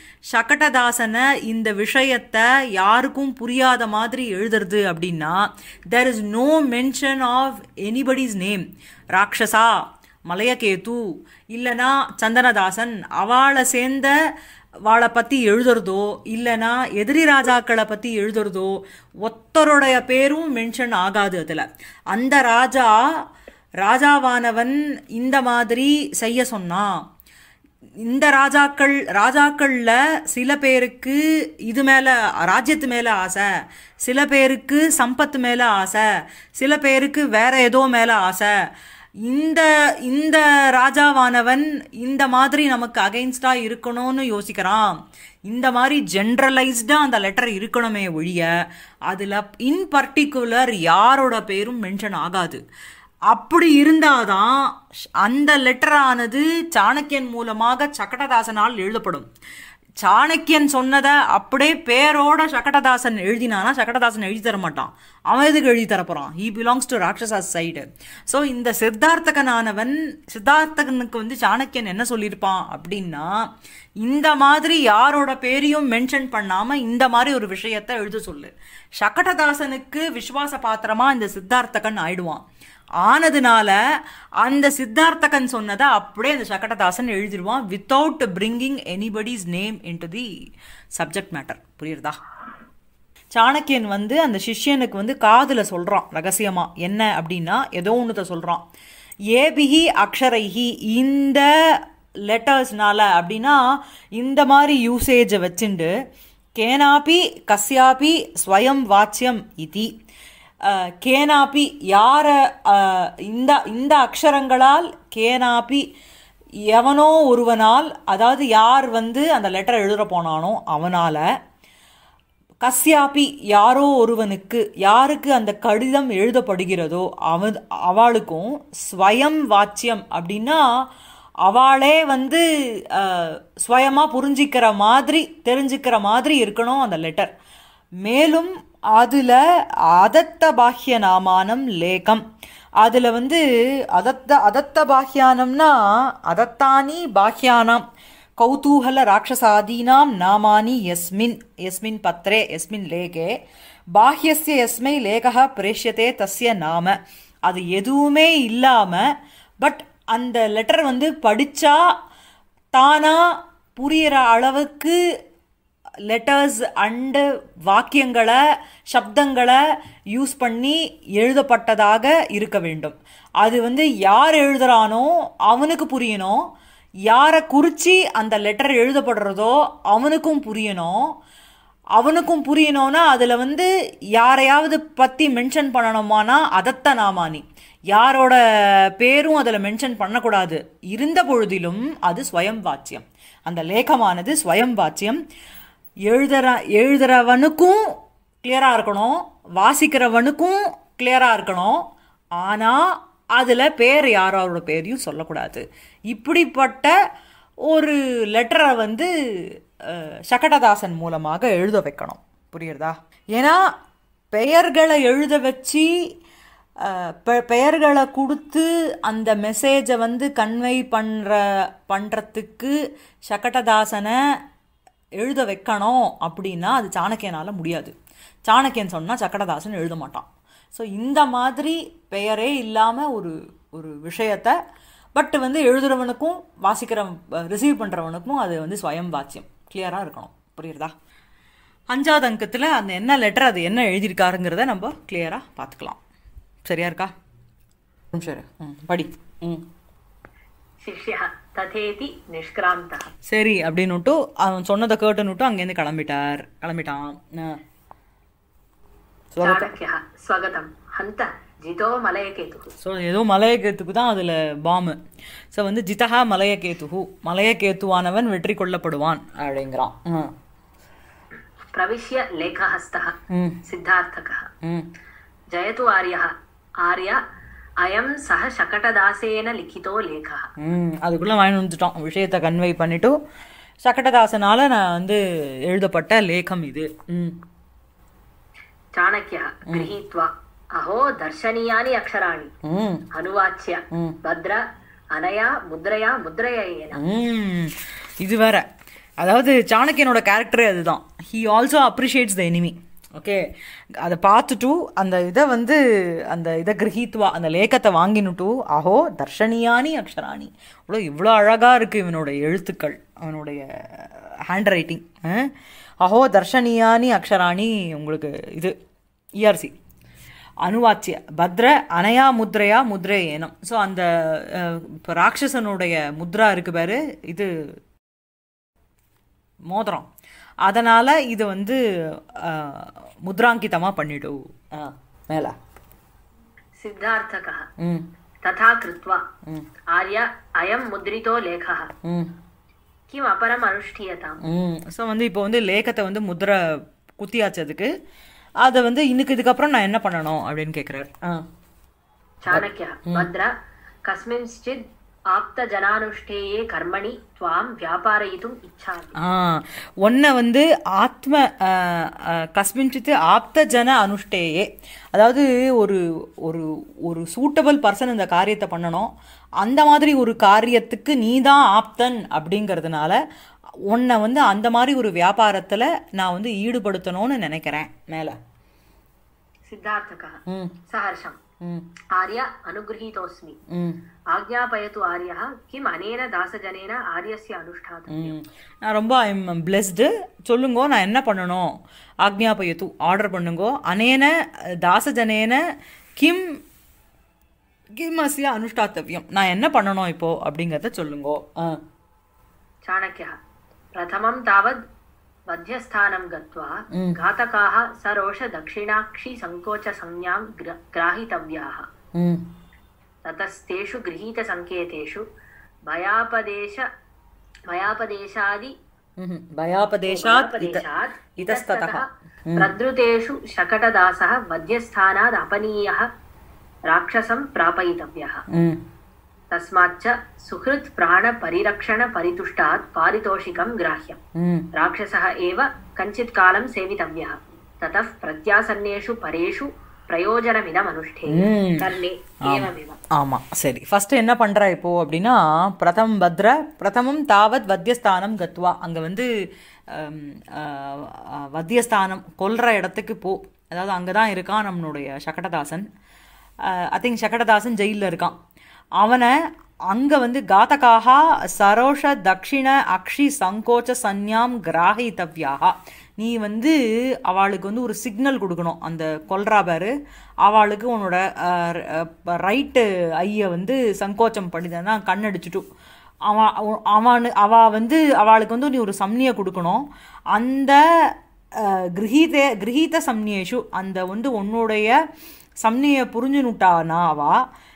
சகடதாசனை இந்த விஷயத்தை யாருக்கும் புரியாத மாதிரி எழுதுறது அப்படின்னா, there is no mention of anybody's name. Rakshasa, Malayaketu, இல்லைனா சந்தனதாசன், அவளை சேர்ந்த வாளை பற்றி எழுதுறதோ இல்லைனா எதிரி ராஜாக்களை பற்றி எழுதுறதோ ஒத்தருடைய பேரும் மென்ஷன் ஆகாது அதில். அந்த ராஜா ராஜாவானவன் இந்த மாதிரி செய்ய சொன்னான். இந்த ராஜாக்கள் ராஜாக்களில் சில பேருக்கு இது மேலே ராஜ்யத்து மேலே ஆசை, சில பேருக்கு சம்பத்து மேலே ஆசை, சில பேருக்கு வேற ஏதோ மேலே ஆசை. இந்த இந்த ராஜாவானவன் இந்த மாதிரி நமக்கு அகைன்ஸ்டாக இருக்கணும்னு யோசிக்கிறான். இந்த மாதிரி ஜென்ரலைஸ்டாக அந்த லெட்டர் இருக்கணுமே ஒழிய அதில் இன் பர்டிகுலர் யாரோட பேரும் மென்ஷன் ஆகாது. அப்படி இருந்தாதான் அந்த லெட்டரானது சாணக்கியன் மூலமாக சகடதாசனால் எழுதப்படும். சாணக்கியன் சொன்னதை அப்படியே பேரோட சகடதாசன் எழுதினானா சகடதாசன் எழுதி தர மாட்டான். அவன் எதுக்கு எழுதி தரப்போறான்? He belongs to Rakshasa side. So இந்த சித்தார்த்தகனானவன் சித்தார்த்தகனுக்கு வந்து சாணக்கியன் என்ன சொல்லியிருப்பான் அப்படின்னா, இந்த மாதிரி யாரோட பேரையும் மென்ஷன் பண்ணாம இந்த மாதிரி ஒரு விஷயத்த எழுத சொல்லு. சகடதாசனுக்கு விஸ்வாச பாத்திரமா இந்த சித்தார்த்தகன் ஆயிடுவான். ஆனதுனால அந்த சித்தார்த்தகன் சொன்னதை அப்படியே அந்த சகடதாசன் எழுதிடுவான் without bringing anybody's name in to the subject matter. புரியுறதா? சாணக்கியன் வந்து அந்த சிஷ்யனுக்கு வந்து காதில் சொல்கிறான் ரகசியமாக. என்ன அப்படின்னா, ஏதோ ஒன்றுத்த சொல்கிறான். ஏபிஹி அக்ஷரைஹி, இந்த லெட்டர்ஸ்னால அப்படின்னா இந்த மாதிரி யூசேஜை வச்சுண்டு கேனாபி கஸ்யாபி ஸ்வயம் வாச்சியம் இதி கேனாபி யார இந்த இந்த அக்ஷரங்களால் கேனாபி எவனோ ஒருவனால், அதாவது யார் வந்து அந்த லெட்டரை எழுத போனானோ அவனால், கஸ்யாபி யாரோ ஒருவனுக்கு, யாருக்கு அந்த கடிதம் எழுதப்படுகிறதோ அவ அவளுக்கும் ஸ்வயம் வாச்சியம் அப்படின்னா அவளே வந்து ஸ்வயமாக புரிஞ்சிக்கிற மாதிரி தெரிஞ்சுக்கிற மாதிரி இருக்கணும் அந்த லெட்டர். மேலும் அதில் அதத்த பாஹ்ய நாமானம் லேகம், அதில் வந்து அதத்த அதத்த பாஹ்யானம்னா அதத்தானி பாஹ்யானாம் கௌதூகல ராட்சசாதீனாம் நாமானி எஸ்மின் எஸ்மின் பத்ரே எஸ்மின் லேகே பாஹ்யஸ்ய எஸ்மை லேகா பிரேஷ்யத்தே தஸ்ய நாம. அது எதுவுமே இல்லாமல் பட் அந்த லெட்டர் வந்து படித்தா தானா புரிகிற அளவுக்கு லெட்டர்ஸ் அண்டு வாக்கியங்களை சப்தங்களை யூஸ் பண்ணி எழுதப்பட்டதாக இருக்க வேண்டும். அது வந்து யார் எழுதுகிறானோ அவனுக்கு புரியணும், யாரை குறித்து அந்த லெட்டர் எழுதப்படுறதோ அவனுக்கும் புரியணும். அவனுக்கும் புரியணும்னா அதில் வந்து யாரையாவது பற்றி மென்ஷன் பண்ணணுமானா அதத்த நாமானி, யாரோட பேரும் அதில் மென்ஷன் பண்ணக்கூடாது. இருந்த பொழுதிலும் அது ஸ்வயம் வாச்சியம், அந்த லேகமானது ஸ்வயம் வாச்சியம். எழுதுற எழுதுறவனுக்கும் கிளியராக இருக்கணும், வாசிக்கிறவனுக்கும் கிளியராக இருக்கணும். ஆனால் அதில் பேர் யாரோட பேரையும் சொல்லக்கூடாது. இப்படிப்பட்ட ஒரு லெட்டரை வந்து சகடதாசன் மூலமாக எழுத வைக்கணும். புரியுறதா? ஏன்னா பெயர்களை எழுத வச்சு பெயர்களை கொடுத்து அந்த மெசேஜை வந்து கன்வே பண்ணுற பண்ணுறதுக்கு சகடதாசனை எழுத வைக்கணும் அப்படின்னா அது சாணக்கியனால் முடியாது. சாணக்கியன் சொன்னால் சகடதாசன் எழுத மாட்டான். ஸோ இந்த மாதிரி பெயரே இல்லாமல் ஒரு ஒரு விஷயத்தை பட் வந்து எழுதுறவனுக்கும் வாசிக்கிற ரிசீவ் பண்ணுறவனுக்கும் அது வந்து ஸ்வயம் வாச்சியம் கிளியராக இருக்கணும். புரியுறதா? அஞ்சாவது அங்கத்தில் அந்த என்ன லெட்டர் அது என்ன எழுதியிருக்காருங்கிறத நம்ம கிளியராக பார்த்துக்கலாம். சரியா இருக்கா? சரி, ம் படி. ம் சிஷ்யா ததேதி நிஷ்கிராந்தः. சரி அப்படின்னுட்டு அவன் சொன்னதை கேட்டுன்னுட்டு அங்கேருந்து கிளம்பிட்டார் கிளம்பிட்டான் சாணக்கியः ஸ்வகதம் ஹந்த ஜிதோ மலயகேதுः. ஸோ ஏதோ மலயகேத்துக்கு தான் அதில் பாம்பு. ஸோ வந்து ஜிதஹா மலயகேதுஹு, மலயகேத்துவானவன் வெற்றி கொள்ளப்படுவான் அப்படிங்கிறான். ம் பிரவிஷ்ய லேகஹஸ்தः சித்தார்த்தகः ஜயது ஆர்யः ஆர்ய அயம் சஹ சகடதாசேன லிখিত லேகः. ம் அதுக்குள்ளே வாங்கி வந்துட்டோம். விஷயத்தை கன்வே பண்ணிவிட்டு சகடதாசனால் நான் வந்து எழுதப்பட்ட லேகம் இது. ம் சாணக்கியः கிரஹீத்வா அஹோ தர்ஷனீயானி அக்ஷராணி அனுவாச்சிய பத்ர அனயா முத்ரயா முத்ரயேன. ம் இது வேற. அதாவது சாணக்கியனோட கேரக்டரே அதுதான். He also appreciates the enemy. Okay, அதை பார்த்துட்டு அந்த இதை வந்து அந்த இதை கிரஹீத்வா அந்த லேக்கத்தை வாங்கினுட்டு அஹோ தர்ஷனியானி அக்ஷராணி, இவ்வளோ இவ்வளோ அழகாக இருக்குது இவனோட எழுத்துக்கள், அவனுடைய ஹேண்ட் ரைட்டிங். அஹோ தர்ஷனியானி அக்ஷராணி உங்களுக்கு இது இஆர்சி அனுவாச்சிய பத்ர அனயா முத்ரையா முத்ரே ஏனம். ஸோ அந்த இப்போ ராட்சசனுடைய முத்ரா இருக்கு பாரு, இது மோதிரம், அதனால் இது வந்து முத்ராங்கிதமாக பண்ணிடு. மேலே சித்தார்த்தகः ததா கிருத்வா ஆர்ய அயம் முத்ரிதோ லேகः கிம் அபரம் அனுஷ்டியதாம். ஸோ வந்து இப்போ வந்து லேகத்தை வந்து முத்ரை குத்தியாச்சதுக்கு அதை வந்து இன்னைக்கு இதுக்கப்புறம் நான் என்ன பண்ணணும் அப்படின்னு கேட்குறாரு. சாணக்கியா பத்ர கஸ்மின்ஸ்சித் ஆப்த ஜனானுஷ்டேயே கர்மணி துவாம் வியாபாரயிதும் இச்சாமி. ஆ ஒன்றை வந்து ஆத்ம கஸ்மின்சித்து ஆப்த ஜன அனுஷ்டேயே, அதாவது ஒரு ஒரு ஒரு சூட்டபிள் பர்சன் இந்த காரியத்தை பண்ணணும், அந்த மாதிரி ஒரு காரியத்துக்கு நீ தான் ஆப்தன் அப்படிங்கிறதுனால உன்னை வந்து அந்த மாதிரி ஒரு வியாபாரத்தில் நான் வந்து ஈடுபடுத்தணும்னு நினைக்கிறேன். மேலே சித்தார்த்தகः சஹர்ஷம் ஆர்ய அனுகிரஹீதோஸ்மி ஆக்ஞாபயது ஆர்யः கிம் அனேன தாசஜனேன ஆர்யஸ்ய அனுஷ்டாதவ்யம். நான் ரொம்ப ஐ எம் பிளெஸ்டு, சொல்லுங்கோ நான் என்ன பண்ணணும், ஆக்ஞாபயத்து ஆர்டர் பண்ணுங்கோ, அனேன தாசஜனேன கிம் கிம் அஸ்ய அனுஷ்டாத்தவ்யம், நான் என்ன பண்ணணும் இப்போ அப்படிங்கிறத சொல்லுங்கோ. சாணக்கியா பிரதமம் தாவத் மத்தியஸ்தானம் கத்வா घातकाः सरोष दक्षिणाक्षि संकोच संज्ञां ग्राहितव्याः. ततस्तेषु गृहीत संकेतेषु भयापदेश भयापदेशादि भयापदेशात् इतस्ततः प्रद्रुतेषु शकटदासः मध्यस्थानात् अपनीयः राक्षसं प्रापयितव्यः. तस्माच्च सुहृत् प्राण परिरक्षण परितुष्टात् पारितोषिकं ग्राह्यं. राक्षसः एव कञ्चित् कालं सेवितव्यः. ततः प्रत्यासन्नेषु परेषु பிரயோஜனமிதம் அனுஷ்டே கர்ணே ஏவமேவ. ஆமாம், சரி. ஃபஸ்ட்டு என்ன பண்ணுறா இப்போது அப்படின்னா, பிரதமம் பத்ர பிரதமம் தாவத் வத்தியஸ்தானம் கத்வா, அங்கே வந்து வத்தியஸ்தானம் கொல்ற இடத்துக்கு போ, அதாவது அங்கே தான் இருக்கான் நம்மளுடைய சகடதாசன். ஐ திங்க் சகடதாசன் ஜெயிலில் இருக்கான். அவனை அங்கே வந்து காத்தகாக சரோஷ தக்ஷிண அக்ஷி சங்கோச்ச சந்யாம் கிராஹிதவ்யாக, நீ வந்து அவளுக்கு வந்து ஒரு சிக்னல் கொடுக்கணும். அந்த கொல்றா பேர் அவளுக்கு உன்னோட ரைட்டு ஐயை வந்து சங்கோச்சம் பண்ணிதானா கண்ணடிச்சுட்டு அவன் அவனு அவள் வந்து அவளுக்கு வந்து நீ ஒரு சம்னியை கொடுக்கணும். அந்த கிரகீத கிரகீத சம்னியேஷு, அந்த வந்து உன்னுடைய சம்னியை புரிஞ்சுனுட்டானா அவா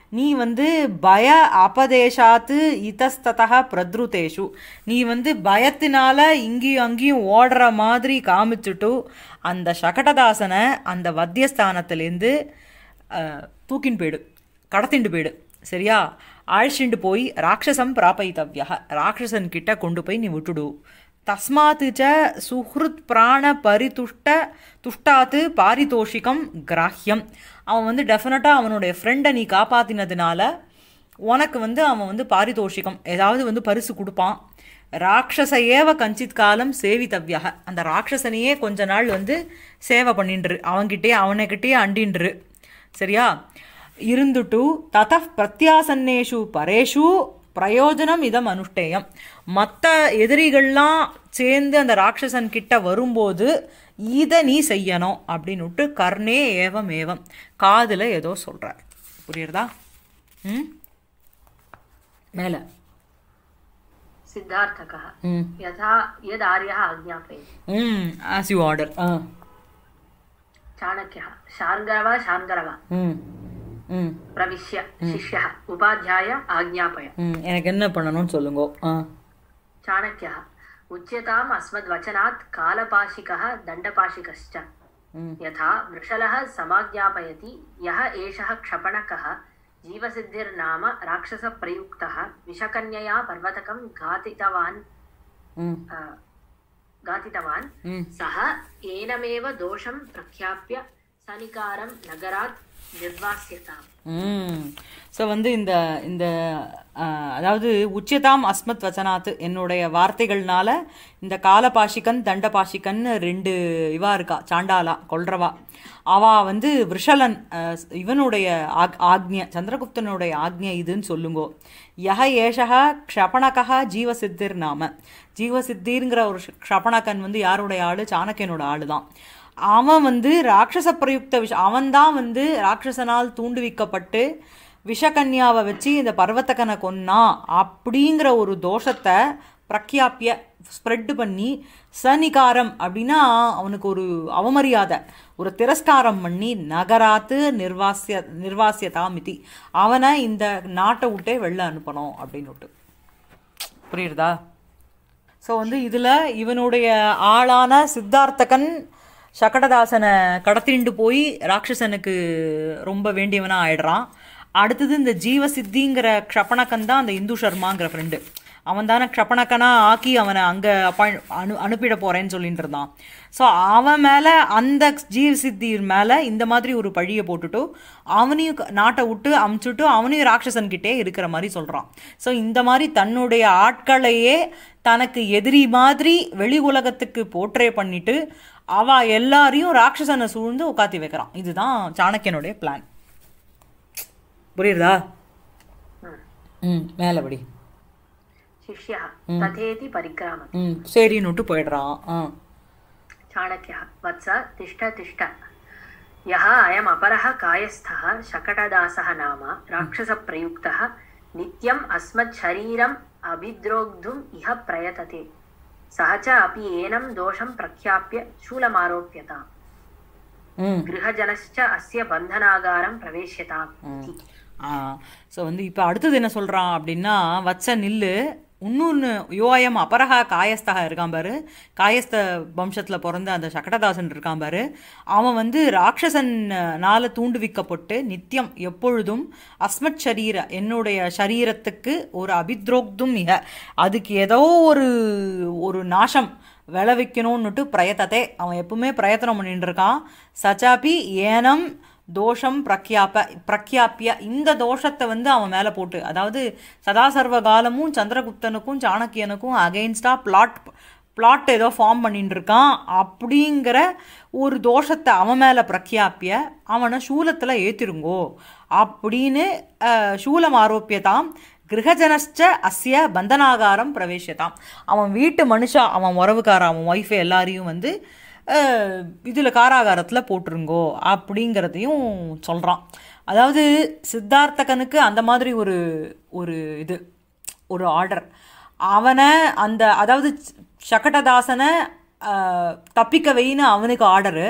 நீ வந்து பய அபதேசாத்து இதஸ்ததா பிரத்ருதேஷு, நீ வந்து பயத்தினால இங்கேயும் அங்கேயும் ஓடுற மாதிரி காமிச்சுட்டு அந்த சகடதாசனை அந்த வத்தியஸ்தானத்திலேருந்து தூக்கின்னு போயிடு, கடத்திண்டு போயிடு. சரியா? அழிச்சுண்டு போய் ராட்சசம் பிராபயித்தவ்யா, ராட்சசன் கிட்ட கொண்டு போய் நீ விட்டுடு. தஸ்மாத்து ச சுஹ்ருத் பிராண பரிதுஷ்ட துஷ்டாத்து பாரிதோஷிகம் கிராஹ்யம், அவன் வந்து டெஃபினட்டாக அவனுடைய ஃப்ரெண்டை நீ காப்பாற்றினதுனால உனக்கு வந்து அவன் வந்து பாரிதோஷிகம் ஏதாவது வந்து பரிசு கொடுப்பான். ராட்சச ஏவ கஞ்சித் காலம் சேவித்தவ்யா, அந்த ராட்சசனையே கொஞ்ச நாள் வந்து சேவை பண்ணின்று, அவன்கிட்டே அவனைக்கிட்டே அண்டின்று. சரியா? இருந்துட்டு தத பிரத்யாசன்னேஷு பரேஷு பிரயோஜனம் இதம் அனுஷ்டேயம், மற்ற எதிரிகள்லாம் சேர்ந்து அந்த ராட்சசன் கிட்ட வரும்போது இதை நீ செய்யணும் அப்படின்னுட்டு கர்ணே ஏவம் ஏவம், காதில் ஏதோ சொல்கிறார். புரியுறதா? ம் மேல सिद्धार्थकः यथा यद् आर्यः आज्ञापयति ம் ஆஸ் யூ ஆர்டர். ஆ चाणक्यः शार्ङ्गरव शार्ङ्गरव ம் ம் प्रविश्य शिष्यः उपाध्याय आज्ञापय. ம் எனக்கு என்ன பண்ணணும்னு சொல்லுங்க. ஆ चाणक्यः उच्यताम् अस्मद्वचनात् कालपाशिकः दण्डपाशिकश्च यथा वृषलः समाज्ञापयति यः एषः क्षपणकः जीवसिद्धिर्नाम राक्षसप्रयुक्तः विषकन्यया पर्वतकं घातितवान् घातितवान् सः एनमेव दोषं प्रख्याप्य सनिकारं नगरात् निर्वास्यताम्. ம் ஸோ வந்து இந்த இந்த அதாவது உச்சியதாம் அஸ்மத் வச்சனாத்து, என்னுடைய வார்த்தைகள்னால இந்த காலபாஷிகன் தண்டபாஷிகன் ரெண்டு இவா இருக்கா, சாண்டாலா கொல்றவா, அவா வந்து விஷலன் இவனுடைய ஆக் ஆக்ஞை சந்திரகுப்தனுடைய ஆக்ஞை இதுன்னு சொல்லுங்கோ. யஹ ஏஷா க்ஷபணகா ஜீவசித்திர் நாம, ஜீவசித்திங்கிற ஒரு க்ஷபணகன் வந்து யாருடைய ஆளு? சாணக்கியனோட ஆளு தான். அவன் வந்து ராட்சச பிரயுக்த விஷ அவன்தான் வந்து ராட்சசனால் தூண்டுவிக்கப்பட்டு விஷகன்யாவை வச்சு இந்த பர்வத்தகனை கொன்னா அப்படிங்கிற ஒரு தோஷத்தை பிரக்யாப்பிய ஸ்ப்ரெட் பண்ணி சனிகாரம் அப்படின்னா அவனுக்கு ஒரு அவமரியாதை, ஒரு திரஸ்காரம் பண்ணி நகராத்து நிர்வாசிய நிர்வாசியதாமிதி, அவனை இந்த நாட்டை விட்டே வெளில அனுப்பணும் அப்படின்னுட்டு. புரியுறதா? ஸோ வந்து இதில் இவனுடைய ஆளான சித்தார்த்தகன் சகடதாசனை கடத்திண்டு போய் ராட்சசனுக்கு ரொம்ப வேண்டியவனாக ஆயிடுறான். அடுத்தது இந்த ஜீவசித்திங்கிற க்ஷபணக்கன் தான் அந்த இந்து சர்மாங்கிற ஃப்ரெண்டு, அவன் தானே க்ஷபணக்கனாக ஆக்கி அவனை அங்கே அப்பாயின் அனு அனுப்பிட போகிறேன்னு சொல்லிட்டு இருந்தான். ஸோ அவன் மேலே அந்த ஜீவசித்தி மேலே இந்த மாதிரி ஒரு பழியை போட்டுட்டு அவனையும் நாட்டை விட்டு அமுச்சுட்டு அவனையும் ராட்சசன்கிட்டே இருக்கிற மாதிரி சொல்கிறான். ஸோ இந்த மாதிரி தன்னுடைய ஆட்களையே தனக்கு எதிரி மாதிரி வெளி உலகத்துக்கு போர்ட்ரே பண்ணிட்டு அவ எல்லாரையும் ராட்சசனை சூழ்ந்து உட்காத்தி வைக்கிறான். இதுதான் சாணக்கியனுடைய பிளான். புரியுறதா? ம் மேலபடி शिष्यः तथेति परिक्रामति. ம் சரின்னுட்டு போயிடுறான். ஆ चाणक्यः वत्स तिष्ठ तिष्ठ यः अयम् अपरः कायस्थः शकटदासः नाम राक्षसप्रयुक्तः नित्यम् अस्मच्छरीरम् अभिद्रोग्धुम् इह प्रयतते सः च अपि एनं दोषं प्रख्याप्य शूलमारोप्यताम् गृहजनश्च अस्य बन्धनागारं प्रवेश्यताम् इति. ஆ ஸோ வந்து இப்போ அடுத்தது என்ன சொல்கிறான் அப்படின்னா, வச்ச நில்லு, இன்னொன்று யோயம் அபரஹா காயஸ்தகா இருக்கான் பாரு, காயஸ்த வம்சத்தில் பிறந்த அந்த சகடதாசன் இருக்கான் பாரு, அவன் வந்து ராட்சசன்னால தூண்டுவிக்கப்பட்டு நித்தியம் எப்பொழுதும் அஸ்மத் ஷரீர என்னுடைய சரீரத்துக்கு ஒரு அபித்ரோக்தும் மிக அதுக்கு ஏதோ ஒரு ஒரு நாசம் விளைவிக்கணும்னுட்டு பிரயத்தத்தை அவன் எப்பவுமே பிரயத்தனம் பண்ணிட்டு இருக்கான். சச்சாபி ஏனம் தோஷம் பிரக்யாப்ப பிரக்யாப்பிய இந்த தோஷத்தை வந்து அவன் மேலே போட்டு, அதாவது சதாசர்வ காலமும் சந்திரகுப்தனுக்கும் சாணக்கியனுக்கும் அகெயின்ஸ்டாக பிளாட் பிளாட் ஏதோ ஃபார்ம் பண்ணிட்டு இருக்கான் அப்படிங்கிற ஒரு தோஷத்தை அவன் மேலே பிரக்யாப்பிய அவனை சூலத்தில் ஏற்றிருங்கோ அப்படின்னு சூலம் ஆரோப்பியதாம் கிரகஜனஸ்ச அஸ்ய பந்தனாகாரம் பிரவேசியதாம். அவன் வீட்டு மனுஷா அவன் உறவுக்கார அவன் ஒய்ஃபு எல்லாரையும் வந்து இதில் காராகாரத்தில் போட்டுருங்கோ அப்படிங்கிறதையும் சொல்கிறான். அதாவது சித்தார்த்தகனுக்கு அந்த மாதிரி ஒரு ஒரு இது ஒரு ஆர்டர், அவனை அந்த அதாவது சகடதாசனை தப்பிக்க வைன்னு அவனுக்கு ஆர்டரு,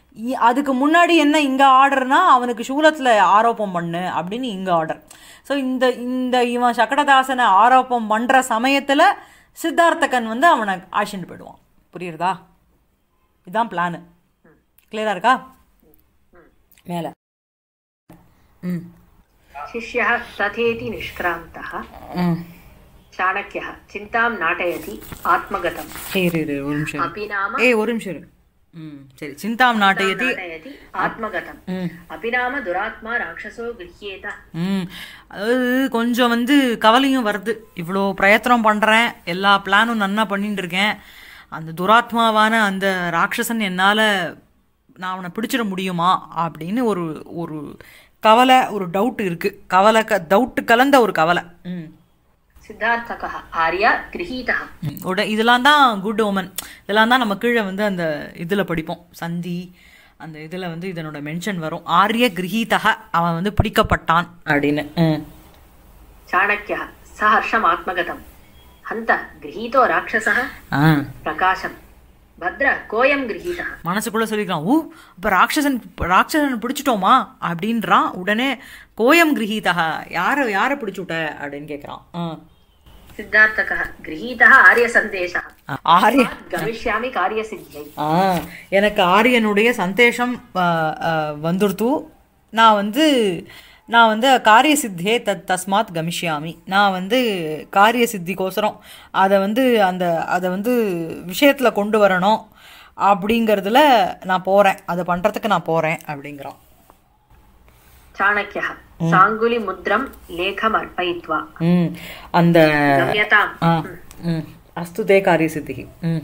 இ- அதுக்கு முன்னாடி என்ன இங்கே ஆர்டர்னா அவனுக்கு சூலத்தில் ஆரோப்பம் பண்ணு அப்படின்னு இங்கே ஆர்டர். ஸோ இந்த இந்த இவன் சகடதாசனை ஆரோப்பம் பண்ணுற சமயத்தில் சித்தார்த்தகன் வந்து அவனை ஆட்சிட்டு போயிடுவான். புரியுறதா? இதுதான் பிளானு. கிளியராக இருக்கா? மேலே ம் शिष्यः तथेति निष्क्रान्तः ம் चाणक्यः चिन्तां नाटयति आत्मगतम् இரு இரு ஒரு நிமிஷம் अपि नाम ஏய் ஒரு நிமிஷம் இரு. ம் சரி. சிந்தாம் நாட்டயதி नाटयति आत्मगतम् ம் अपि नाम दुरात्मा राक्षसो गृह्येत ம் அதாவது கொஞ்சம் வந்து கவலையும் வருது. இவ்வளோ பிரயத்தனம் பண்ணுறேன், எல்லா பிளானும் நன்னா பண்ணிட்டு இருக்கேன், அந்த துராத்மாவான அந்த ராட்சசன் என்னால் நான் அவனை பிடிச்சிட முடியுமா அப்படின்னு ஒரு ஒரு கவலை, ஒரு டவுட் இருக்குது. கவலை க டவுட்டு கலந்த ஒரு கவலை. ம் सिद्धार्थकः आर्य गृहीतः ம். உட இதெல்லாம் தான் குட் ஓமன். இதெல்லாம் தான் நம்ம கீழே வந்து அந்த இதில் படிப்போம், சந்தி அந்த இதில் வந்து இதனோட மென்ஷன் வரும். ஆரிய கிரகீதக, அவன் வந்து பிடிக்கப்பட்டான் அப்படின்னு. ம் चाणक्यः सहर्षम् आत्मगतम् हन्त गृहीतो राक्षसः ஆ प्रकाशम् भद्र कोऽयं गृहीतः மனசுக்குள்ளே சொல்லிக்கலாம், ஓ இப்போ ராட்சசன் ராட்சசன் பிடிச்சிட்டோமா அப்படின்றான். உடனே கோயம் கிரகீதக, யாரை யாரை பிடிச்சு விட்ட அப்படின்னு கேட்குறான். ஆ सिद्धार्थकः गृहीतः आर्यसन्देशः ஆரிய गमिष्यामि कार्यसिद्ध्यै ஆ எனக்கு ஆரியனுடைய சந்தேஷம் வந்துடுத்து. நான் வந்து நான் வந்து காரிய சித்தியே தத் தஸ்மாத் கமிஷ்யாமி. நான் வந்து காரிய சித்திக்கோசரம் அதை வந்து அந்த அதை வந்து விஷயத்தில் கொண்டு வரணும் அப்படிங்கிறதுல நான் போகிறேன், அதை பண்ணுறதுக்கு நான் போகிறேன் அப்படிங்கிறான். चाणक्यः साङ्गुलिमुद्रं लेखम् अर्पयित्वा ம் அந்த गम्यताम् ஆ ம் அஸ்து தே காரிய சித்திகி. ம்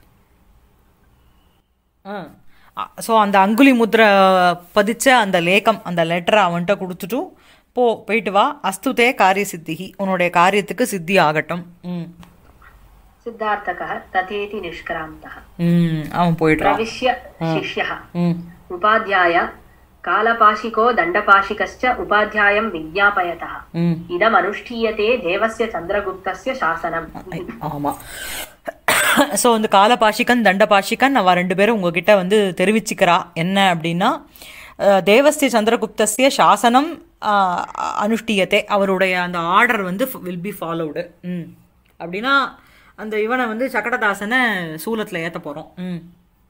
ஆ ஸோ அந்த அங்குலி முத்ரை பதிச்ச அந்த லேக்கம், அந்த லெட்டரை அவன்கிட்ட கொடுத்துட்டு போ போயிட்டு வா, அஸ்து தே காரிய சித்திகி, உன்னுடைய காரியத்துக்கு சித்தி ஆகட்டும். ம் सिद्धार्थकः तथेति निष्क्रान्तः ம் அவன் போயிடுறான். प्रविश्य शिष्यः ம் उपाध्याय कालपाशिको दण्डपाशिकश्च उपाध्यायं विज्ञापयतः ம் इदम् अनुष्ठीयते देवस्य चन्द्रगुप्तस्य शासनम् ஆமாம். ஸோ இந்த காலபாஷிகன் தண்டபாஷிகன் அவ ரெண்டு பேரும் உங்ககிட்ட வந்து தெரிவிச்சுக்கிறா என்ன அப்படின்னா, அஹ், தேவஸ்ய சந்திரகுப்தஸ்ய சாசனம் அஹ், அனுஷ்டியத்தை, அவருடைய அந்த ஆர்டர் வந்து வில் பி ஃபாலோடு. ம் அப்படின்னா அந்த இவனை வந்து சகடதாசனை சூலத்தில் ஏற்ற போகிறோம். ம்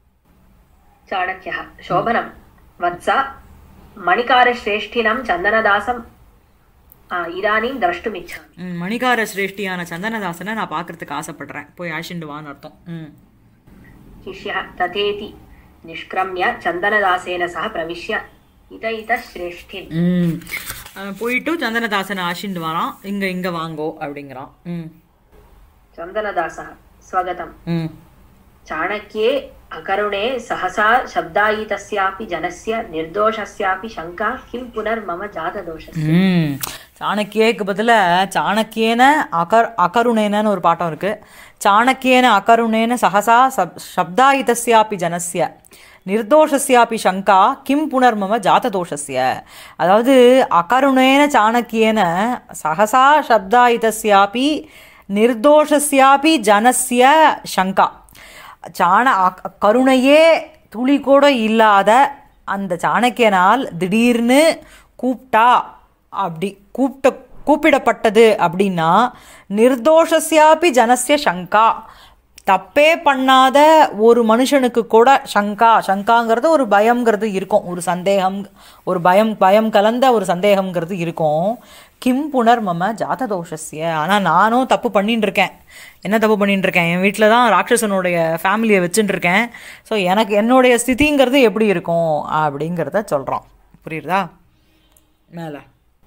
चाणक्यः शोभनं वत्स मणिकारश्रेष्ठिनं चन्दनदासम् आ, इदानीं द्रष्टुमिच्छामि ம், மணிகார சிரேஷ்டியான சந்தனதாசனை நான் பார்க்கறதுக்கு ஆசைப்படுறேன், போய் ஆஷிண்டு வான்னு அர்த்தம். ம் शिष्यः तथेति निष्क्रम्य चन्दनदासेन सह प्रविश्य इत इतः श्रेष्ठिन् ம் அஹ், போயிட்டு சந்தனதாசனை ஆஷிண்டு வரான், இங்கே இங்கே வாங்கோ அப்படிங்கிறான். ம் चन्दनदासः स्वगतम् ம் चाणक्ये अकरुणे सहसा शब्दायितस्यापि जनस्य निर्दोषस्यापि शङ्का किं पुनर्मम जातदोषस्य ம் சாணக்கியேக்கு பதிலாக சாணக்கியேன அகர் அகருணேனன்னு ஒரு பாட்டம் இருக்குது. சாணக்கியேன அகருணேன சகசா சப் சப்தாயிதஸ்யாபி ஜனஸ்ய நிர்தோஷஸ்யாபி சங்கா கிம் புனர்மம ஜாததோஷஸ்ய. அதாவது அகருணேன சாணக்கியேன சகசா சப்தாயிதஸ்யாபி நிர்தோஷஸ்யாபி ஜனஸ்ய சங்கா. சாண அ- கருணையே துளி கூட இல்லாத அந்த சாணக்கியனால் திடீர்னு கூப்பிட்டா, அப்படி கூப்பிட்ட கூப்பிடப்பட்டது அப்படின்னா நிர்தோஷஸ்யாபி ஜனஸ்ய சங்கா, தப்பே பண்ணாத ஒரு மனுஷனுக்கு கூட சங்கா, சங்காங்கிறது ஒரு பயம்ங்கிறது இருக்கும், ஒரு சந்தேகம், ஒரு பயம் பயம் கலந்த ஒரு சந்தேகம்ங்கிறது இருக்கும். கிம் புனர்மம ஜாததோஷஸ்ய. ஆனால் நானும் தப்பு பண்ணிட்டு இருக்கேன். என்ன தப்பு பண்ணிட்டு இருக்கேன்? என் வீட்டில் தான் ராட்சசனுடைய ஃபேமிலியை வச்சுட்டு இருக்கேன். ஸோ எனக்கு என்னுடைய ஸ்திதிங்கிறது எப்படி இருக்கும் அப்படிங்கிறத சொல்கிறோம். புரியுறதா? மேலே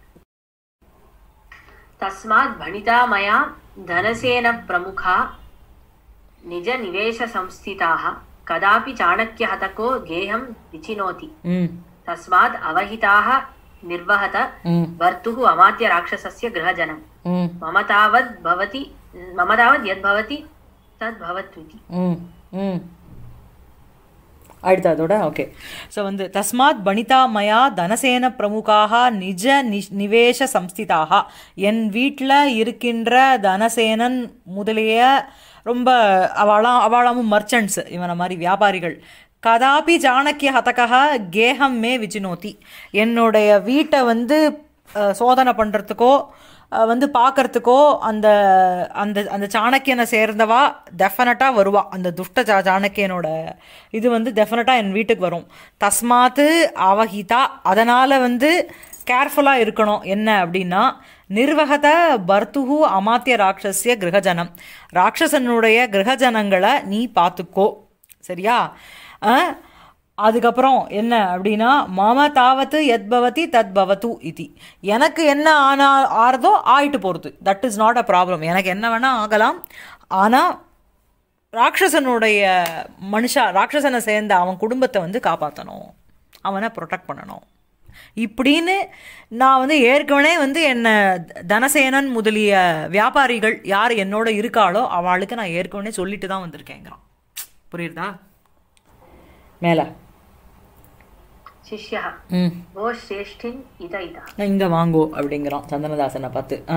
तस्मात् भणिता मया धनसेन प्रमुखा निज निवेश संस्थिताः कदापि चाणक्यहतको गेहं विचिनोति ம் तस्मात् अवहिताः निर्वहत ம் वर्तुः अमात्य राक्षसस्य गृहजनम् ம் मम तावद् भवति मम तावद् यद्भवति तद्भवत्विति ம் ம் அடுத்து அதோட ஓகே. ஸோ வந்து தஸ்மாத் பணிதா மயா தனசேன பிரமுகாக நிஜ நி நிவேஷ சம்ஸ்திதாக, என் வீட்டில் இருக்கின்ற தனசேனன் முதலிய ரொம்ப அவளாம் அவளாமும் மர்ச்சன்ட்ஸ், இவனை மாதிரி வியாபாரிகள் கதாபி சாணக்கிய ஹதகா கேகம் மே விச்சினோதி. என்னுடைய வீட்டை வந்து அஹ், சோதனை பண்ணுறதுக்கோ வந்து பார்க்கறதுக்கோ அந்த அந்த அந்த சாணக்கியனை சேர்ந்தவா டெஃபினட்டாக வருவா. அந்த துஷ்ட சா சாணக்கியனோட இது வந்து டெஃபினட்டாக என் வீட்டுக்கு வரும். தஸ்மாத்து அவஹிதா, அதனால் வந்து கேர்ஃபுல்லாக இருக்கணும். என்ன அப்படின்னா, நிர்வகத பர்த்துஹு அமாத்திய ராட்சசிய கிரகஜனம், ராட்சசனுடைய கிரகஜனங்களை நீ பார்த்துக்கோ. சரியா? அதுக்கப்புறம் என்ன அப்படின்னா, மம தாவத்து எத்பவதி தத் பவத்து இதி, எனக்கு என்ன ஆனா ஆறுதோ ஆயிட்டு போகிறது. That is not a problem. எனக்கு என்ன வேணால் ஆகலாம். ஆனால் ராட்சசனுடைய மனுஷா ராட்சசனை சேர்ந்த அவன் குடும்பத்தை வந்து காப்பாற்றணும், அவனை ப்ரொடெக்ட் பண்ணணும். இப்படின்னு நான் வந்து ஏற்கனவே வந்து என்னை தனசேனன் முதலிய வியாபாரிகள் யார் என்னோட இருக்காளோ அவளுக்கு நான் ஏற்கனவே சொல்லிட்டு தான் வந்திருக்கேங்கிறான். புரியுதா? மேலே சிஷ்யா ம் ஓ ஸ்ரேஷ்டின் இத இதா இங்கே வாங்கோ அப்படிங்கிறான் சந்தனதாசனை பார்த்து. ஆ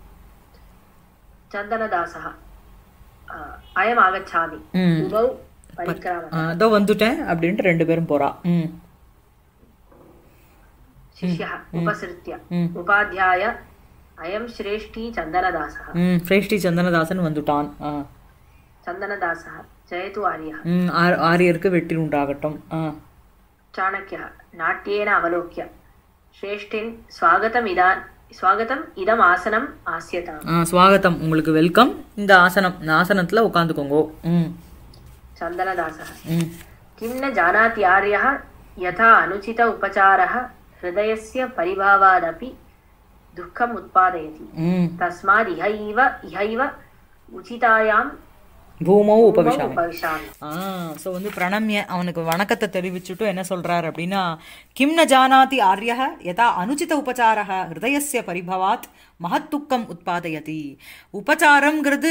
சந்தனதாசா அயம் ஆகச்சாமி உபௌ பரிக்ராம அதோ வந்துட்டேன் அப்படின்ட்டு ரெண்டு பேரும் போறா. ம் शिष्यः उपसृत्य उपाध्याय अयं श्रेष्ठी चन्दनदासः. ம் ஸ்ரேஷ்டி சந்தனதாசன் வந்துட்டான். ஆ चन्दनदासः जयतु आर्यः. ம் ஆரியருக்கு வெற்றி உண்டாகட்டும். ஆ चाणक्यः नाट्येन अवलोक्य श्रेष्ठिन् स्वागतम् इदा स्वागतम् इदम् आसनम् आस्यताम्. ஆ ஸ்வாகத்தம், உங்களுக்கு வெல்கம். இந்த ஆசனம், இந்த ஆசனத்தில் உட்காந்துக்கோங்கோ. ம் चन्दनदासः ம் किं न जानाति आर्यः यथा अनुचित उपचारः हृदयस्य परिभावादपि दुःखम् उत्पादयति. ம் तस्माद् इहैव इहैव उचितायां பூமௌ உபவிஷாமி. उपविशामि. ஆ ஸோ வந்து பிரணம்ய அவனுக்கு வணக்கத்தை தெரிவிச்சுட்டு என்ன சொல்கிறார் அப்படின்னா, கிம் ந ஜானாதி ஆர்யः யதா அனுச்சித உபச்சாரः ஹிருதயஸ்ய பரிபவாத் மகத்துக்கம் உத்பாதயதி. உபச்சாரங்கிறது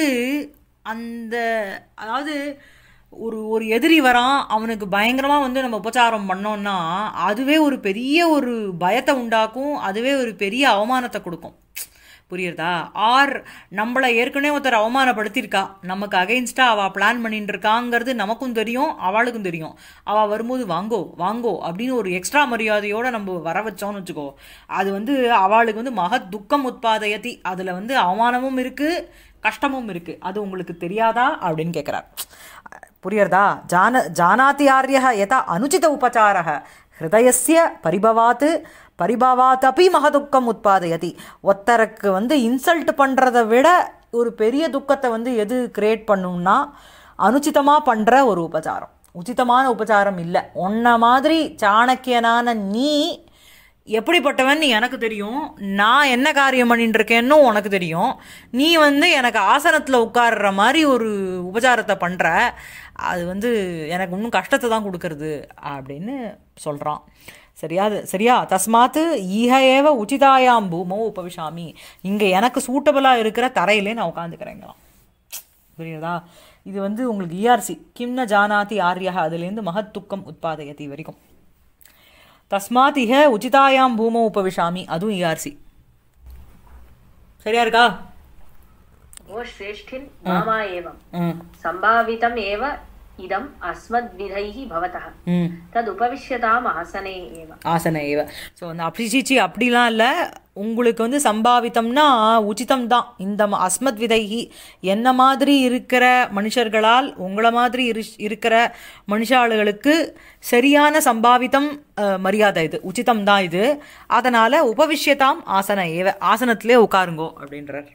அந்த, அதாவது ஒரு ஒரு எதிரி வரான், அவனுக்கு பயங்கரமாக வந்து நம்ம உபச்சாரம் பண்ணோன்னா அதுவே ஒரு பெரிய ஒரு பயத்தை உண்டாக்கும், அதுவே ஒரு பெரிய அவமானத்தை கொடுக்கும். புரியுறதா? ஆர் நம்மளை ஏற்கனவே ஒருத்தர் அவமானப்படுத்தியிருக்கா, நமக்கு அகைன்ஸ்டாக அவள் பிளான் பண்ணிட்டு இருக்காங்கிறது நமக்கும் தெரியும், அவளுக்கும் தெரியும். அவள் வரும்போது வாங்கோ வாங்கோ அப்படின்னு ஒரு எக்ஸ்ட்ரா மரியாதையோடு நம்ம வர வச்சோன்னு வச்சுக்கோ, அது வந்து அவளுக்கு வந்து மகத் துக்கம் உத்பாதயதி. அதில் வந்து அவமானமும் இருக்குது, கஷ்டமும் இருக்குது. அது உங்களுக்கு தெரியாதா அப்படின்னு கேட்குறார். புரியுறதா? ஜான ஜானாதி ஆர்யः யதா அனுச்சித உபச்சாரः ஹிருதயஸ்ய பரிபவாத் பரிபவாத் அப்படி மகதுக்கம் உத்பாதயதி. ஒருத்தருக்கு வந்து இன்சல்ட் பண்ணுறதை விட ஒரு பெரிய துக்கத்தை வந்து எது கிரியேட் பண்ணும்னா அனுச்சிதமாக பண்ணுற ஒரு உபச்சாரம். உச்சிதமான உபச்சாரம் இல்லை. உன்ன மாதிரி சாணக்கியனான நீ எப்படிப்பட்டவன் எனக்கு தெரியும், நான் என்ன காரியம் பண்ணிட்டு இருக்கேன்னு உனக்கு தெரியும். நீ வந்து எனக்கு ஆசனத்தில் உட்கார்ற மாதிரி ஒரு உபச்சாரத்தை பண்ணுற, அது வந்து எனக்கு இன்னும் கஷ்டத்தை தான் கொடுக்கறது அப்படின்னு சொல்கிறான். சரியா? சரியா? தஸ்மாத்து ஈஹ ஏவ உச்சிதாயாம் பூமோ உபவிஷாமி, இங்கே எனக்கு சூட்டபுளாக இருக்கிற தரையிலே நான் உட்காந்துக்கிறேங்களாம். புரியுதா? இது வந்து உங்களுக்கு இஆர்சி கிம்ன ஜானாதி ஆர்யா, அதுலேருந்து மகத்துக்கம் உத்பாதயதி வரைக்கும். தஸ்மாத் இஹ உச்சிதாயாம் பூமோ உபவிஷாமி, அதுவும் இஆர்சி. சரியா இருக்கா? ஓ ஸ்ரேஷ்டின் மாமா ஏவம் சம்பாவிதம் ஏவ இதம் அஸ்மத்விதைஹி பவதः தத் உபவிஷ்யதாம் ஆசனே ஏவ. ஆசன ஏவ. ஸோ அந்த அப்படி சீச்சி அப்படிலாம் இல்லை, உங்களுக்கு வந்து சம்பாவித்தம்னா உச்சிதம் தான். இந்த அஸ்மத் விதைஹி, என்ன மாதிரி இருக்கிற மனுஷர்களால் உங்களை மாதிரி இரு இருக்கிற மனுஷாளுகளுக்கு சரியான சம்பாவித்தம் மரியாதை, இது உச்சிதம் தான் இது. அதனால் உபவிஷ்யதாம் ஆசன ஏவ, ஆசனத்திலே உட்காருங்கோ அப்படின்றார்.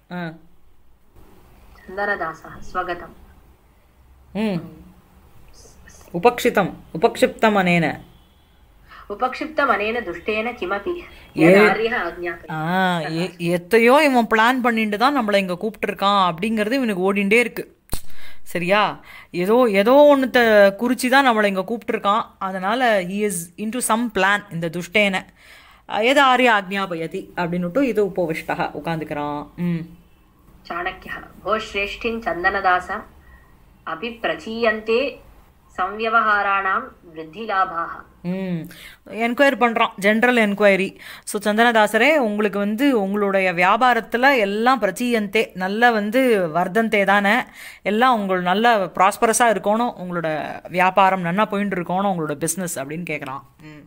சந்தனதாசா ஸ்வகதம். ம் உபக்ஷிதம் உபக்ஷிப்தம் அனேன உபக்ஷிப்தம் அனேன துஷ்டேன கிமபி யதார்யஹ ஆக்ஞாபயதி. ஆ எத்தையோ இவன் பிளான் பண்ணிட்டு தான் நம்மளை இங்கே கூப்பிட்டுருக்கான் அப்படிங்கிறது இவனுக்கு ஓடிண்டே இருக்கு. சரியா? ஏதோ ஏதோ ஒன்றுத்த குறித்து தான் நம்மளை இங்கே கூப்பிட்டுருக்கான். அதனால் he is into some plan. இந்த துஷ்டேன யதார்ய ஆக்ஞாபயதி அப்படின்னுட்டு இது உபவிஷ்டா உட்காந்துக்கிறான். ம் சாணக்கிய போ ஸ்ரேஷ்டின் சந்தனதாச அபி பிரச்சீயந்தே संव्यवहाराणां वृद्धिलाभाः. ம் என்கொயரி பண்ணுறான், ஜென்ரல் என்கொயரி. ஸோ சந்தனதாசரே, உங்களுக்கு வந்து உங்களுடைய வியாபாரத்தில் எல்லாம் பிரச்சீயந்தே, நல்ல வந்து வர்தந்தே தானே, எல்லாம் உங்கள் நல்ல ப்ராஸ்பரஸாக இருக்கணும், உங்களோட வியாபாரம் நல்லா போயிட்டு இருக்கணும், உங்களோட பிஸ்னஸ் அப்படின்னு கேட்குறான். ம்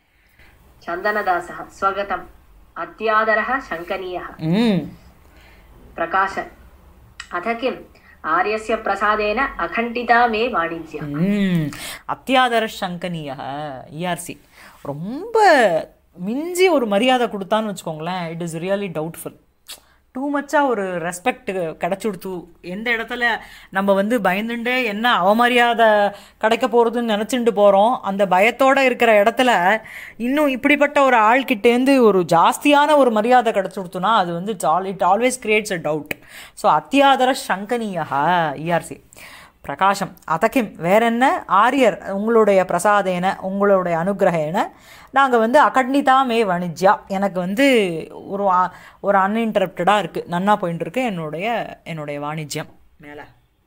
चन्दनदासः स्वगतम् अत्यादरः शङ्कनीयः. ம் प्रकाश अथ किम् आर्यस्य प्रसादेन अखण्डिता मे वाणिज्यम्. ம் அத்தியாதர சங்கனிய இஆர்சி ரொம்ப மிஞ்சி ஒரு மரியாதை கொடுத்தான்னு வச்சுக்கோங்களேன், it is really doubtful. Too மச்சாக ஒரு ரெஸ்பெக்ட் கிடச்சுடுத்து. எந்த இடத்துல நம்ம வந்து பயந்துட்டே என்ன அவமரியாதை கிடைக்க போகிறதுன்னு நினச்சிட்டு போகிறோம், அந்த பயத்தோடு இருக்கிற இடத்துல இன்னும் இப்படிப்பட்ட ஒரு ஆள்கிட்டேருந்து ஒரு ஜாஸ்தியான ஒரு மரியாதை கிடச்சுடுத்துனா அது வந்து all it always creates a doubt. So அத்தியாதர சங்கனியா இஆர்சி பிரகாஷம். அதக்கிம் வேற என்ன, ஆரியர் உங்களுடைய பிரசாதேன உங்களுடைய அனுகிரகேன நாங்கள் வந்து அகண்ணிதா மே வாணிஜ்யா, எனக்கு வந்து ஒரு ஒரு அன்இன்டரப்டடாக இருக்குது, நன்னா போயிட்டு இருக்கு என்னுடைய என்னுடைய வாணிஜ்யம். மேலே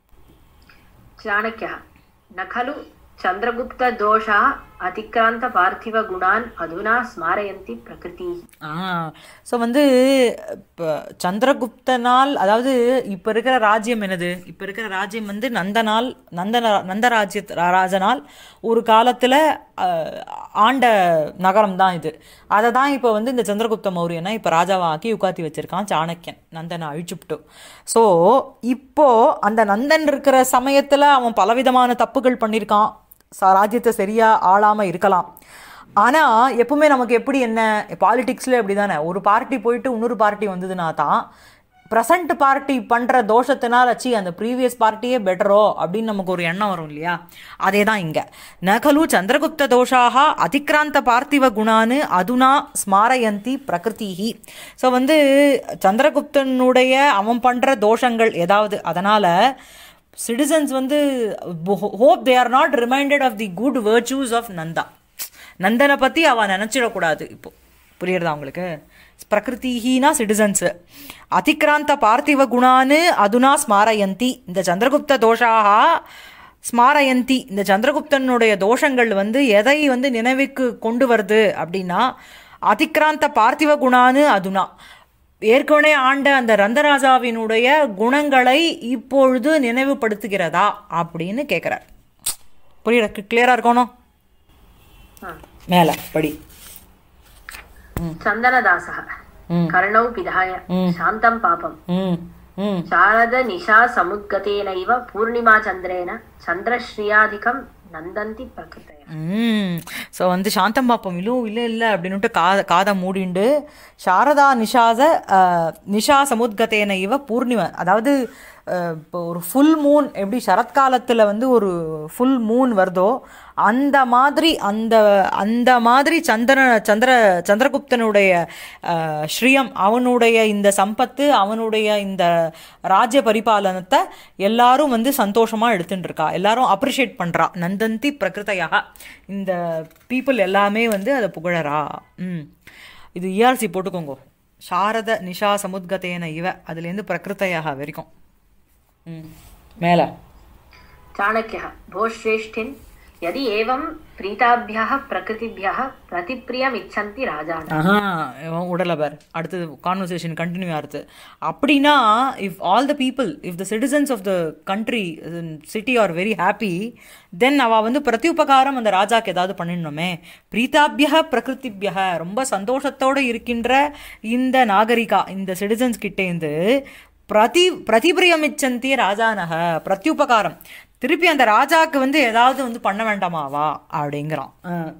சாணக்கியா நகலு சந்திரகுப்த தோஷா அதிக்ராந்த பார்த்திவ குணான் அதுனா ஸ்மாரயந்தி பிரகிருதி. ஆ ஸோ வந்து இப்போ சந்திரகுப்தனால், அதாவது இப்போ இருக்கிற ராஜ்யம் என்னது, இப்போ இருக்கிற ராஜ்யம் வந்து நந்தனால் நந்தன நந்தராஜ்ய ராஜனால் ஒரு காலத்தில் ஆண்ட நகரம் தான் இது. அதை தான் இப்போ வந்து இந்த சந்திரகுப்த மௌரியனை இப்போ ராஜாவாக்கி உட்காத்தி வச்சிருக்கான் சாணக்கியன், நந்தனை அழிச்சுப்ட்டு. ஸோ இப்போது அந்த நந்தன் இருக்கிற சமயத்தில் அவன் பலவிதமான தப்புகள் பண்ணியிருக்கான், ராஜ்யத்தை சரியாக ஆளாமல் இருக்கலாம். ஆனால் எப்பவுமே நமக்கு எப்படி என்ன பாலிடிக்ஸில் எப்படி தானே, ஒரு பார்ட்டி போயிட்டு இன்னொரு பார்ட்டி வந்ததுன்னா தான் ப்ரெசண்ட் பார்ட்டி பண்ணுற தோஷத்தினால் அச்சு அந்த ப்ரீவியஸ் பார்ட்டியே பெட்டரோ அப்படின்னு நமக்கு ஒரு எண்ணம் வரும் இல்லையா. அதே தான் இங்கே. நகலு சந்திரகுப்த தோஷாக அதிக்ராந்த பார்த்திவ குணானு அதுனா ஸ்மாரயந்தி பிரகிருதிஹி. ஸோ வந்து சந்திரகுப்தனுடைய அவன் பண்ணுற தோஷங்கள் ஏதாவது, அதனால் சிட்டிசன்ஸ் வந்து hope they are not reminded of the good virtues of Nanda. நந்தனை பற்றி அவன் நினச்சிடக்கூடாது. இப்போது புரியுறதா உங்களுக்கு? பிரகிருதிஹீனா சிட்டிசன்ஸு அதிக்ராந்த பார்த்திவ குணானு அதுனா ஸ்மாரயந்தி. இந்த சந்திரகுப்த தோஷாக ஸ்மாரயந்தி, இந்த சந்திரகுப்தனுடைய தோஷங்கள் வந்து எதை வந்து நினைவுக்கு கொண்டு வருது அப்படின்னா, அதிக்ராந்த பார்த்திவ குணானு அதுனா ஏற்கனவே ஆண்ட அந்த ரந்தராஜாவினுடைய குணங்களை இப்பொழுது நினைவுபடுத்துகிறதா அப்படின்னு கேட்குறார். புரியுற? கிளியரா இருக்கணும். மேல படி. சந்தனதாசः கர்ணௌ பிதாய சாந்தம் பாபம் சாரத நிஷா சமுத்கதேனைவ பூர்ணிமா சந்திரேன சந்திரஸ்ரீயாதிகம் நந்தந்தி பிரகிருதய. ம் ஸோ வந்து சாந்தம் பாப்போம் இலும் இல்லை இல்லை அப்படின்னுட்டு காத காதை மூடிண்டு சாரதா நிஷாத நிஷா சமுத்கதேன இவ பூர்ணிமா, அதாவது இப்போ ஒரு ஃபுல் மூன் எப்படி சரத்காலத்தில் வந்து ஒரு ஃபுல் மூன் வருதோ அந்த மாதிரி அந்த அந்த மாதிரி சந்திர சந்திர சந்திரகுப்தனுடைய ஸ்ரீயம், அவனுடைய இந்த சம்பத்து, அவனுடைய இந்த ராஜ்ய பரிபாலனத்தை எல்லாரும் வந்து சந்தோஷமாக எடுத்துட்டு இருக்கா, எல்லாரும் அப்ரிஷியேட் பண்ணுறா. நந்தந்தி பிரகிருத்தையாக இந்த பீப்புள் எல்லாமே வந்து அதை புகழறா. ம் இது இஆர்சி போட்டுக்கோங்க. சாரத நிஷா சமுத்கதேன இவ அதுலேருந்து பிரகிருத்தையாக வரைக்கும். ம் மேலே சாணக்கியः भो श्रेष्ठिन् यदि एवं प्रीताभ्यः प्रकृतिभ्यः प्रतिप्रियम् इच्छन्ति राजानः. உடல பார், அடுத்து கான்வர்சேஷன் கண்டினியூ ஆகுது. அப்படின்னா if all the people, if the citizens of the country city are very happy, then அவள் வந்து பிரத்யுபகாரம் அந்த ராஜாக்கு ஏதாவது பண்ணிடணுமே. பிரீதாபிய பிரகிருதிபிய ரொம்ப சந்தோஷத்தோடு இருக்கின்ற இந்த நாகரிகா, இந்த சிட்டிசன்ஸ் கிட்டேருந்து பிரதி பிரதிபிரியமிச்சந்தி ராஜானக பிரத்யுபகாரம், திருப்பி அந்த ராஜாக்கு வந்து ஏதாவது வந்து பண்ண வேண்டாமாவா அப்படிங்கிறான்.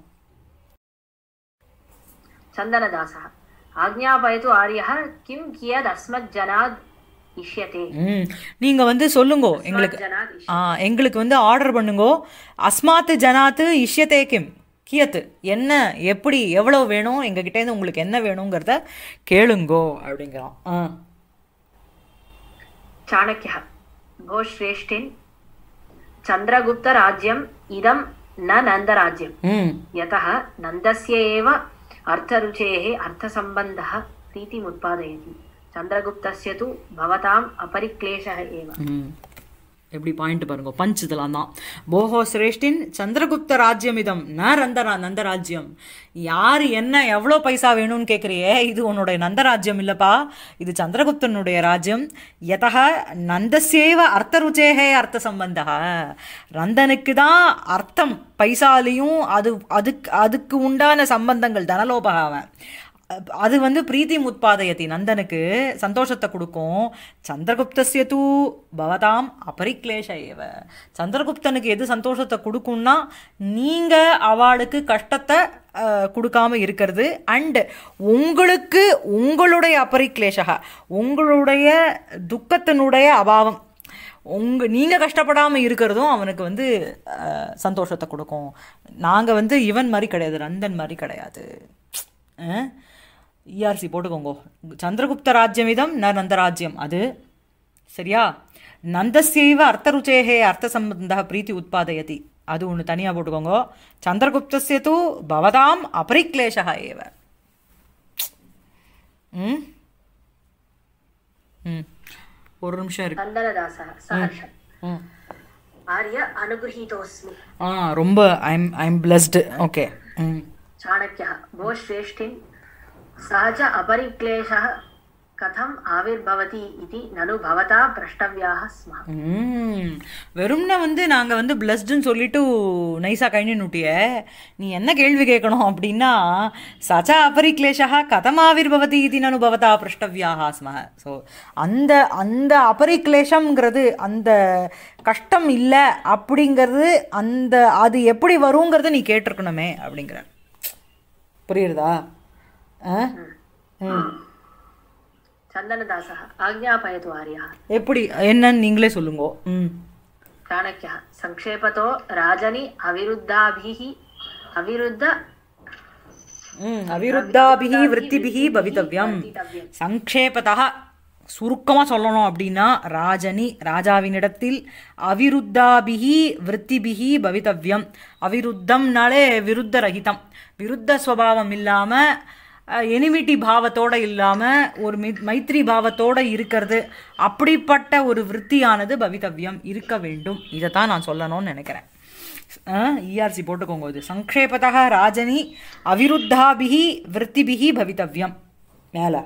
சந்தனதாசः ஆக்ஞாபயது ஆரியः கிம் கியத் அஸ்மத் ஜனாத் இஷ்யதே. ம் நீங்கள் வந்து சொல்லுங்கோ எங்களுக்கு, ஆ எங்களுக்கு வந்து ஆர்டர் பண்ணுங்கோ. அஸ்மாத்து ஜனாத்து இஷ்யதே கிம் கியத்து, என்ன எப்படி எவ்வளோ வேணும் எங்ககிட்டேருந்து உங்களுக்கு என்ன வேணுங்கிறத கேளுங்கோ அப்படிங்கிறான். ஆ चाणक्यः भो श्रेष्ठिन् चन्द्रगुप्त राज्यम् इदं न नन्दराज्यम् यतः नन्दस्य एव अर्थरुचेः अर्थसम्बन्धः प्रीतिमुत्पादयति, चन्द्रगुप्तस्य तु भवताम् अपरिक्लेशः एव. எப்படி பாயிண்ட் பாருங்க, பஞ்ச் இதெல்லாம் தான். போஹோ சிரேஷ்டின் சந்திரகுப்த ராஜ்யம் இதம் ந நந்தரா நந்தராஜ்யம். யார் என்ன எவ்வளோ பைசா வேணும்னு கேட்குறியே, இது உன்னுடைய நந்தராஜ்யம் இல்லைப்பா, இது சந்திரகுப்தனுடைய ராஜ்யம். யதக நந்தசேவ அர்த்த ருச்சேகே அர்த்த சம்பந்தா. நந்தனுக்கு தான் அர்த்தம் பைசாலையும் அது அதுக்கு அதுக்கு உண்டான சம்பந்தங்கள் தனலோபகாவன் அது வந்து பிரீத்தி உத்பாதயதி, நந்தனுக்கு சந்தோஷத்தை கொடுக்கும். சந்திரகுப்தஸ்ய தூ பவதாம் அபரிக்லேஷ ஏவ. சந்திரகுப்தனுக்கு எது சந்தோஷத்தை கொடுக்கும்னா நீங்கள் அவளுக்கு கஷ்டத்தை கொடுக்காம இருக்கிறது. அண்ட் உங்களுக்கு உங்களுடைய அபரிக்லேஷா, உங்களுடைய துக்கத்தினுடைய அபாவம், உங்க நீங்கள் கஷ்டப்படாமல் இருக்கிறதும் அவனுக்கு வந்து சந்தோஷத்தை கொடுக்கும். நாங்கள் வந்து இவன் மாதிரி கிடையாது, நந்தன் மாதிரி கிடையாது. இஆர்சி போட்டுக்கோங்க. சந்திரகுப்த ராஜ்யமிதம் ந நந்தராஜ்யம் அது சரியா. நந்தசைவ அர்த்த ருச்சேகே அர்த்த சம்பந்த பிரீத்தி உத்பாதயதி அது ஒன்று தனியாக போட்டுக்கோங்க. சந்திரகுப்தஸ்ய தூ பவதாம் அபரிக்லேஷா ஏவ. ம் ம் ஒரு நிமிஷம் இருக்கு. ஆ ரொம்ப ஐம் ஐம் பிளஸ்டு. ஓகே. ம் चाणक्यः भो श्रेष्ठिन् सहज अपरिक्लेशः कथम् आविर्भवति इति ननु भवता प्रष्टव्याः स्मः. வெறும்னா வந்து நாங்கள் வந்து பிளஸ்டுன்னு சொல்லிட்டு நைஸாக கைண்டினுட்டிய நீ என்ன கேள்வி கேட்கணும் அப்படின்னா, சச்ச அபரிக்லேஷா கதம் ஆவிர்பவதி இது நனு பவதா பிரஷ்டவ்யாக ஸ்மஹ. ஸோ அந்த அந்த அபரிக்லேஷம்ங்கிறது, அந்த கஷ்டம் இல்லை அப்படிங்கிறது, அந்த அது எப்படி வருங்கிறத நீ கேட்டிருக்கணுமே அப்படிங்கிற. புரியுறதா? சந்தனதாசः ஆக்ஞாபயது ஆர்யா. எப்படி என்னன்னு நீங்களே சொல்லுங்க. ம் சாணக்யः சங்கேபதோ ராஜனி அவிருத்தாபிஹி அவிருத்த ம் அவிருத்தாபிஹி விருத்திபிஹி பவிதவ்யம். சங்கேபதா சுருக்கமாக சொல்லணும் அப்படின்னா, ராஜனி ராஜாவினிடத்தில், அவிருத்தாபிஹி விருத்திபிஹி பவிதவ்யம். அவிருத்தம்னாலே விருத்த ரஹிதம், விருத்த ஸ்வபாவம் இல்லாமல், எனிமிட்டி பாவத்தோடு இல்லாமல் ஒரு மை மைத்ரி பாவத்தோடு இருக்கிறது, அப்படிப்பட்ட ஒரு விருத்தியானது பவிதவ்யம் இருக்க வேண்டும். இதைத்தான் நான் சொல்லணும்னு நினைக்கிறேன். இஆர்சி போட்டுக்கோங்க. இது சங்கேபதா ராஜனி அவிருத்தாபிஹி விருத்திபிஹி பவிதவ்யம். மேலே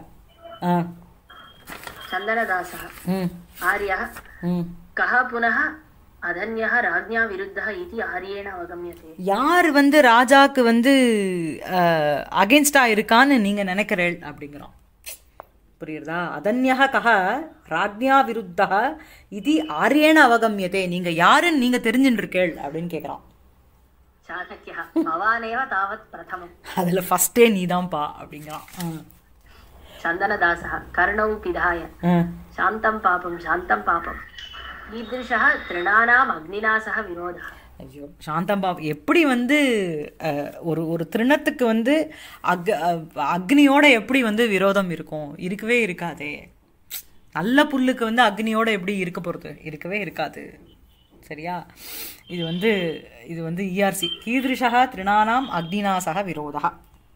சந்தனதாசः ஆர்யः கஹ புனः அதன்யः ராஜ்ஞா விருத்தः இதி ஆர்யேன அவகம்யதே. யார் வந்து ராஜாக்கு வந்து அகென்ஸ்டா இருக்கான்னு நீங்க நினைக்கிறேள் அப்படிங்கிறோம். புரியுறதா? அதன்யः கஹ ராஜ்ஞா விருத்தः இதி ஆர்யேன அவகம்யதே. நீங்க யாருன்னு நீங்க தெரிஞ்சுட்டு இருக்கேள் அப்படின்னு கேட்குறான். சாணக்யः பவானேவ தாவத் பிரதமம். அதுல ஃபர்ஸ்டே நீதான்ப்பா அப்படிங்கிறான். சந்தனதாசः கர்ணௌ பிதாய சாந்தம் பாபம் சாந்தம் பாபம் ஈதృశः திருணானாம் அக்னினா சக விரோதः. ஐயோ, சாந்தம் பாபம் எப்படி வந்து ஒரு ஒரு திருணத்துக்கு வந்து அக் அக்னியோட எப்படி வந்து விரோதம் இருக்கும்? இருக்கவே இருக்காதே. நல்ல புல்லுக்கு வந்து அக்னியோட எப்படி இருக்க போகிறது? இருக்கவே இருக்காது. சரியா? இது வந்து இது வந்து இஆர்சி கீதృశः திருணானாம் அக்னினா சக விரோதः.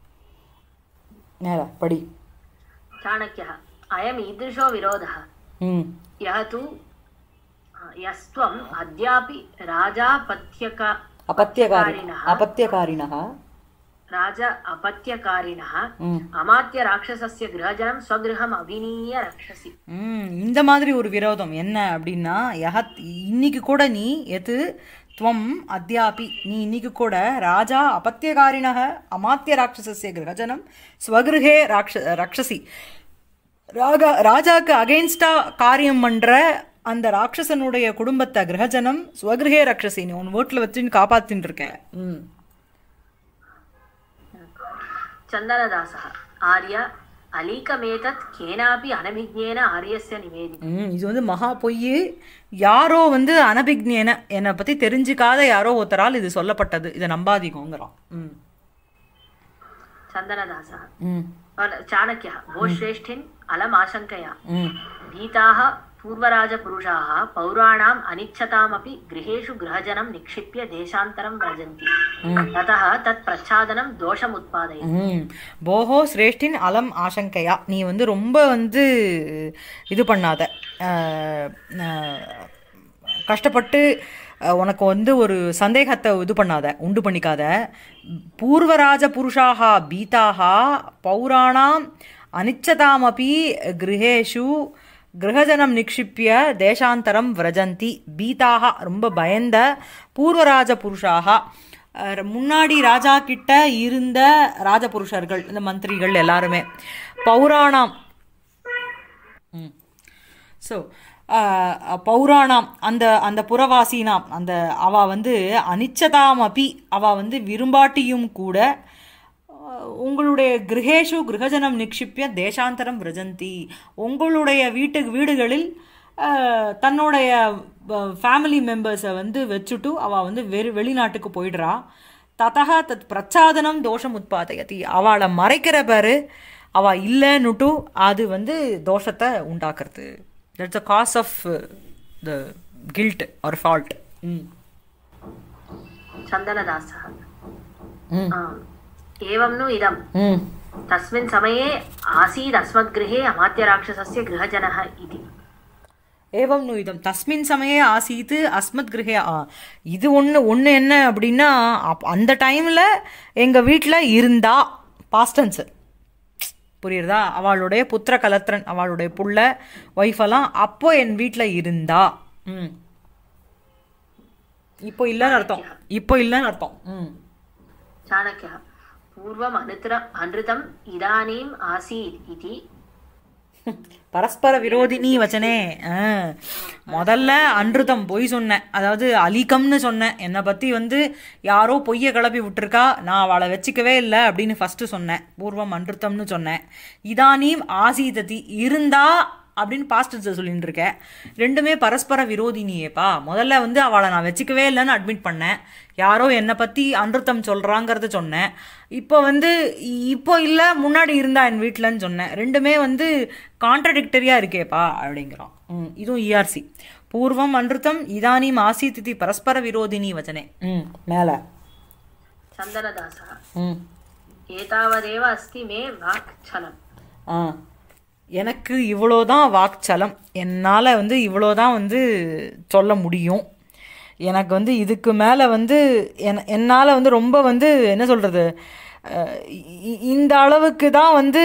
நேரா படி. चाणक्यः अयम् ईदृशो विरोधः यः तु यस्त्वम् अद्यापि राजापत्यक अपत्यकारिणः अपत्यकारिणः राजा अपत्यकारिणः अमात्य राक्षसस्य गृहजनं स्वगृहम् अविनीय रक्षसि. இந்த மாதிரி ஒரு விரோதம் என்ன அப்படின்னா, இன்னைக்கு கூட நீ எது துவம் அத்யாபி நீ இன்னைக்கு கூட ராஜா அபத்தியகாரிணः அமாத்திய ராட்சசஸ்ய கிரகஜனம் ஸ்வகிருஹே ராட்ச ராட்சசி ராகா ராஜாக்கு அகெயின்ஸ்டா காரியம் பண்ணுற அந்த ராட்சசனுடைய குடும்பத்தை கிரகஜனம் ஸ்வகிருஹே ராட்சசி நீ உன் வீட்டில் வச்சுன்னு காப்பாத்தின்னு இருக்க. ம் சந்தனதாசः ஆர்ய அலீகமேதத் கேனாபி அனபிக்ஞேன ஆரியஸ்ய நிவேதிதம். இது வந்து மகா பொய். யாரோ வந்து அனபிக்ஞேன என்னை பற்றி தெரிஞ்சுக்காத யாரோ ஒருத்தரால் இது சொல்லப்பட்டது, இதை நம்பாதீங்கோங்கிறோம். ம் சந்தனதாசः சாணக்யः भो श्रेष्ठिन् अलम् आशङ्कया भीताः पूर्वराजपुरुषाः पौराणाम् अनिच्छतामपि गृहेषु गृहजनं निक्षिप्य देशान्तरं व्रजन्ति ततः तत् प्रच्छादनं दोषम् उत्पादयति. போஹோ ஸ்ரேஷ்டின் அலம் ஆசங்கையா நீ வந்து ரொம்ப வந்து இது பண்ணாத, கஷ்டப்பட்டு அஹ், உனக்கு வந்து ஒரு சந்தேகத்தை இது பண்ணாத, உண்டு பண்ணிக்காத. பூர்வராஜ புருஷாக பீதாக பௌராணாம் அனிச்சதாமபி கிரகேஷு கிரகஜனம் நிக்ஷிப்பிய தேசாந்தரம் விரஜந்தி. பீதாக ரொம்ப பயந்த பூர்வராஜ புருஷாக அஹ், முன்னாடி ராஜா கிட்ட இருந்த ராஜபுருஷர்கள், இந்த மந்திரிகள் எல்லாருமே பௌராணாம். ம் ஸோ பௌராணாம் அந்த அந்த புறவாசினாம் அந்த அவ வந்து அனிச்சதாம் அப்பி அவ வந்து விரும்பாட்டியும் கூட அஹ், உங்களுடைய கிரகேஷு கிரகஜனம் நிக்ஷிப்பிய தேசாந்தரம் விரஜந்தி உங்களுடைய வீட்டு வீடுகளில் அஹ், தன்னுடைய ஃபேமிலி மெம்பர்ஸை வந்து வச்சுட்டு அவள் வந்து வெறு வெளிநாட்டுக்கு போயிடுறா. ததா தத் பிரச்சாதனம் தோஷம் உட்பாதயதி அவளை மறைக்கிற பேரு அவள் இல்லைன்னுட்டு அது வந்து தோஷத்தை உண்டாக்குறது. That's the cause of uh, the guilt or fault. Mm. चन्दनदासः एवं नु इदं तस्मिन् समये आसीत् अस्मद्गृहे अमात्यराक्षसस्य गृहजनः इति. ஏவம் நு இதம் தஸ்மின் சமயே ஆசீத்து அஸ்மத் கிரகே. இது ஒன்று ஒன்று என்ன அப்படின்னா அப் அந்த டைமில் எங்கள் வீட்டில் இருந்தா பாஸ்டன்ஸு புரியுறதா. அவளுடைய புத்திர கலத்திரன் அவளுடைய புள்ள ஒய்ஃபெல்லாம் அப்போ என் வீட்டில் இருந்தா. ம் இப்போ இல்லைன்னு அர்த்தம், இப்போ இல்லைன்னு அர்த்தம். ம் चाणक्यः पूर्वम् अनुतर अनृतम् इदानीम् आसीत् इति பரஸ்பர விரோதினி வச்சனே. முதல்ல அன்றுதம் பொய் சொன்னேன், அதாவது அலிகம்னு சொன்னேன். என்னை பற்றி வந்து யாரோ பொய்யை கிளப்பி விட்டுருக்கா, நான் அவளை வச்சுக்கவே இல்லை அப்படின்னு ஃபஸ்ட்டு சொன்னேன். பூர்வம் அன்றுத்தம்னு சொன்னேன். இதானீம் ஆசீததி இருந்தா அப்படின்னு பாஸ்டன்ஸை சொல்லிட்டு இருக்கேன். ரெண்டுமே பரஸ்பர விரோதினியேப்பா. முதல்ல வந்து அவளை நான் வச்சுக்கவே இல்லைன்னு அட்மிட் பண்ணேன், யாரோ என்னை பற்றி அன்றுத்தம் சொல்கிறாங்கிறத சொன்னேன். இப்போ வந்து இப்போ இல்லை முன்னாடி இருந்தா என் வீட்டிலன்னு சொன்னேன். ரெண்டுமே வந்து கான்ட்ரடிக்டரியாக இருக்கேப்பா அப்படிங்கிறான். ம் இதுவும் இஆர்சி. பூர்வம் அன்றுத்தம் இதானீம் ஆசீதிதி பரஸ்பர விரோதினி வச்சனே. ம் மேலே चन्दनदासः ம் एतावदेव अस्ति मे वाक्छलम्. ஆ எனக்கு இவ்வளோதான் வாக்சலம், என்னால் வந்து இவ்வளோதான் வந்து சொல்ல முடியும். எனக்கு வந்து இதுக்கு மேலே வந்து என் என்னால் வந்து ரொம்ப வந்து என்ன சொல்கிறது, இந்த அளவுக்கு தான் வந்து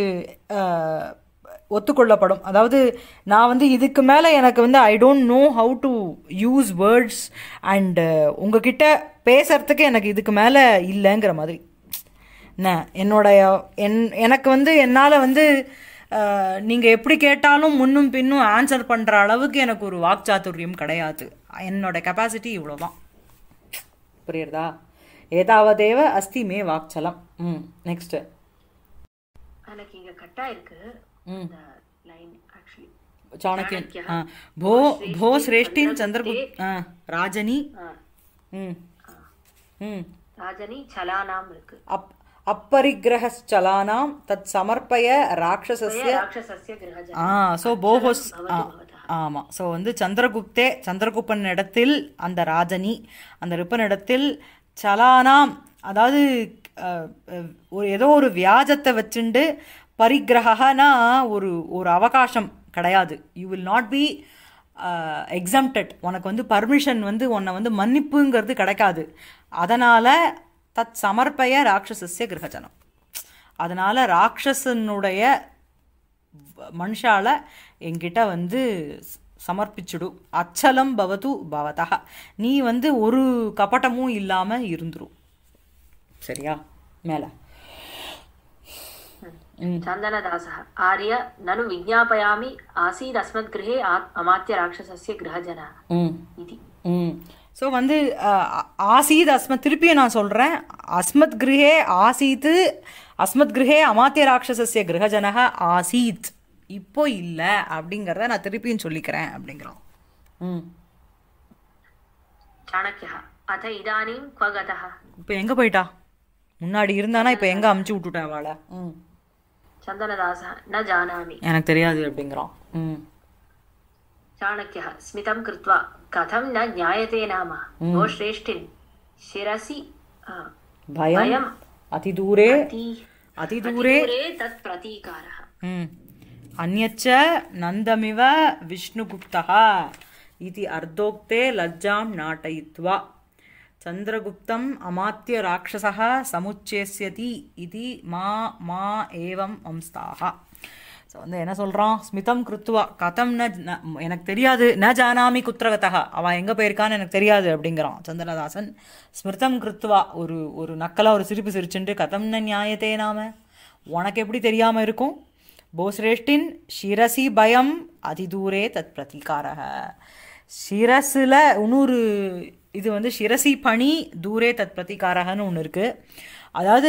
ஒத்துக்கொள்ளப்படும். அதாவது நான் வந்து இதுக்கு மேலே எனக்கு வந்து I don't know how to use words and உங்ககிட்ட பேசுகிறதுக்கு எனக்கு இதுக்கு மேலே இல்லைங்கிற மாதிரி. என்ன என்னோடைய என் எனக்கு வந்து என்னால் வந்து நீங்கள் எப்படி கேட்டாலும் முன்னும் பின்னும் ஆன்சர் பண்ணுற அளவுக்கு எனக்கு ஒரு வாக்சாத்துரியம் கிடையாது. என்னோட கெப்பாசிட்டி இவ்வளோதான். புரியுறதா. ஏதாவதேவ அஸ்தி மே வாக்சலம். ம் நெக்ஸ்ட்டு எனக்கு இங்கே கட்டாக இருக்கு ம் லைன் ஆக்சுவலி. சாணக்கியன் ஆ போ போ சிரேஷ்டின் சந்திரகுப்த ஆ ராஜனி ம் ம் ராஜனி சலானாம் இருக்கு. அப் அப்பரிகிரகச்சலானாம் தத் சமர்ப்பய ராட்சசஸ்ய ராட்சசஸ்ய கிரகஜனம். ஆ ஸோ போஹோஸ் ஆமாம். ஸோ வந்து சந்திரகுப்தே சந்திரகுப்தன் இடத்தில் அந்த ராஜனி அந்த ரிப்பனிடத்தில் சலானாம் அதாவது ஒரு ஏதோ ஒரு வியாஜத்தை வச்சுண்டு பரிகிரகனா ஒரு ஒரு அவகாசம் கிடையாது. You will not be exempted. உனக்கு வந்து பர்மிஷன் வந்து உன்னை வந்து மன்னிப்புங்கிறது கிடைக்காது. அதனால் தத் சமர்ப்பய ராட்சசஸ்ய கிரகஜனம். அதனால் ராட்சசனுடைய மனுஷால என்கிட்ட வந்து சமர்ப்பிச்சுடு. அச்சலம் பவது பவதா நீ வந்து ஒரு கபட்டமும் இல்லாமல் இருந்துரும். சரியா. மேலே चन्दनदासः आर्य ननु विज्ञापयामि आसीत् अस्मद्गृहे अमात्यराक्षसस्य गृहजनः इति. ஸோ வந்து ஆசீத் அஸ்மத் திருப்பியும் நான் சொல்கிறேன். அஸ்மத் கிரகே ஆசீத்து அஸ்மத் கிரகே அமாத்திய ராட்சசஸ்ய கிரகஜனக ஆசீத் இப்போ இல்லை அப்படிங்கிறத நான் திருப்பியும் சொல்லிக்கிறேன் அப்படிங்கிறோம். ம் சாணக்கியா அத இதானீம் क्व गतः. இப்போ எங்கே போயிட்டா? முன்னாடி இருந்தானா இப்போ எங்கே அமுச்சு விட்டுட்டேன் அவளை. ம் चन्दनदासः न जानामि எனக்கு தெரியாது அப்படிங்கிறோம். ம் चाणक्यः स्मितं कृत्वा कथं न ज्ञायते नाम भो श्रेष्ठिन् शिरसि भयम् अतिदूरे अतिदूरे तत् प्रतीकारः. अन्यच्च नन्दमिव विष्णुगुप्तः इति अर्धोक्ते लज्जां नाटयित्वा चन्द्रगुप्तम् अमात्य राक्षसः समुच्चेस्यति इति मा मा एवं अंस्ताः. ஸோ வந்து என்ன சொல்கிறான், ஸ்மிதம் கிருத்வா கதம் ந எனக்கு தெரியாது, ந ஜானாமி குத்ரகதா அவன் எங்கே போயிருக்கான்னு எனக்கு தெரியாது அப்படிங்கிறான் சந்திரதாசன். ஸ்மிருதம் கிருத்வா ஒரு ஒரு நக்கலாக ஒரு சிரிப்பு சிரிச்சுட்டு கதம் ந நியாயத்தே நாம உனக்கு எப்படி தெரியாமல் இருக்கும். போஸ்ரேஷ்டின் ஷிரசி பயம் அதிதூரே தத் பிரதிகாரக. ஷிரஸில் இன்னொரு இது வந்து ஷிரசி பணி தூரே தத் பிரதிகாரகன்னு ஒன்று இருக்குது. அதாவது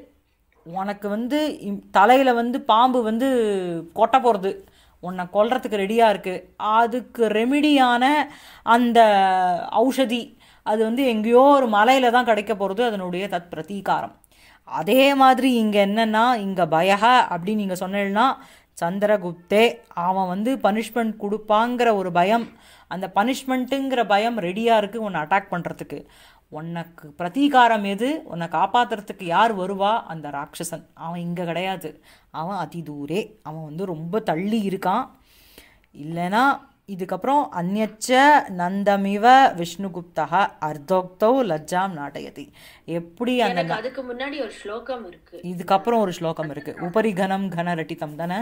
உனக்கு வந்து தலையில் வந்து பாம்பு வந்து கொட்ட போகிறது, உன்னை கொல்றதுக்கு ரெடியாக இருக்குது, அதுக்கு ரெமிடியான அந்த ஔஷதி அது வந்து எங்கேயோ ஒரு மலையில் தான் கிடைக்க போகிறது, அதனுடைய தத் பிரதீகாரம். அதே மாதிரி இங்கே என்னென்னா இங்கே பயக அப்படின்னு நீங்கள் சொன்னீங்கன்னா சந்திரகுப்தே அவன் வந்து பனிஷ்மெண்ட் கொடுப்பாங்கிற ஒரு பயம், அந்த பனிஷ்மெண்ட்டுங்கிற பயம் ரெடியாக இருக்குது உன்னை அட்டாக் பண்ணுறதுக்கு. உனக்கு பிரதீகாரம் எது, உன்னை காப்பாற்றுறதுக்கு யார் வருவா, அந்த ராட்சசன். அவன் இங்கே கிடையாது, அவன் அதிதூரே, அவன் வந்து ரொம்ப தள்ளி இருக்கான். இல்லைனா இதுக்கப்புறம் அந்நச்ச நந்தமிவ விஷ்ணுகுப்தா அர்த்தோக்தோ லஜ்ஜாம் நாடயதி. எப்படி அந்த அதுக்கு முன்னாடி ஒரு ஸ்லோகம் இருக்கு, இதுக்கப்புறம் ஒரு ஸ்லோகம் இருக்கு, உபரி கனம் கன ரட்டிதம் தானே.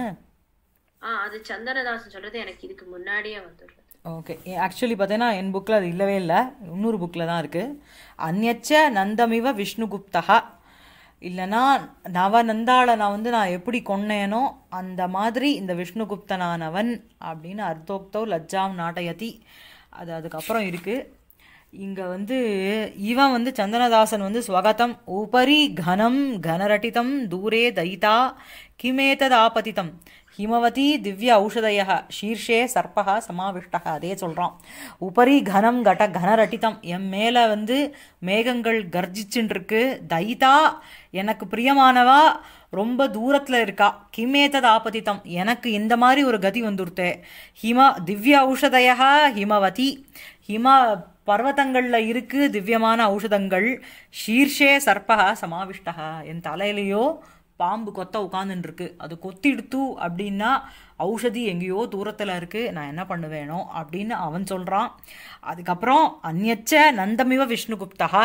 அது சந்திரதாசன் சொல்றது எனக்கு இதுக்கு முன்னாடியே வந்துடுறது. ஓகே, ஆக்சுவலி பார்த்தீங்கன்னா என் புக்கில் அது இல்லவே இல்லை, இன்னொரு புக்கில் தான் இருக்குது. அந்நச்ச நந்தமிவ விஷ்ணுகுப்தா, இல்லைனா நவநந்தாளை நான் வந்து நான் எப்படி கொன்னேனோ அந்த மாதிரி இந்த விஷ்ணுகுப்தனானவன் அப்படின்னு அர்த்தோக்தோ லஜ்ஜாம் நாடயதி அது அதுக்கப்புறம் இருக்குது. இங்கே வந்து இவன் வந்து சந்திரதாசன் வந்து ஸ்வகதம் உபரி கனம் கனரட்டிதம் தூரே தைதா கிமேததாபதிதம் ஹிமவதி திவ்ய ஔஷதய ஷீர்ஷே சர்பக சமாவிஷ்டக. அதே சொல்கிறான், உபரி கனம் கட கனரட்டிதம், என் மேலே வந்து மேகங்கள் கர்ஜிச்சுட்டுருக்கு, தைதா எனக்கு பிரியமானவா ரொம்ப தூரத்தில் இருக்கா, கிமேதத் ஆபதித்தம் எனக்கு இந்த மாதிரி ஒரு கதி வந்துருத்தே, ஹிம திவ்ய ஔஷதய ஹிமவதி ஹிம பர்வதங்களில் இருக்குது திவ்யமான ஔஷதங்கள், ஷீர்ஷே சர்பக சமாவிஷ்டக என் தலையிலையோ பாம்பு கொத்த உட்காந்துருக்கு, அது கொத்திடுத்து அப்படின்னா ஔஷதி எங்கேயோ தூரத்தில் இருக்குது, நான் என்ன பண்ணுவேனோ அப்படின்னு அவன் சொல்கிறான். அதுக்கப்புறம் அந்நச்ச நந்தமிவ விஷ்ணுகுப்தா,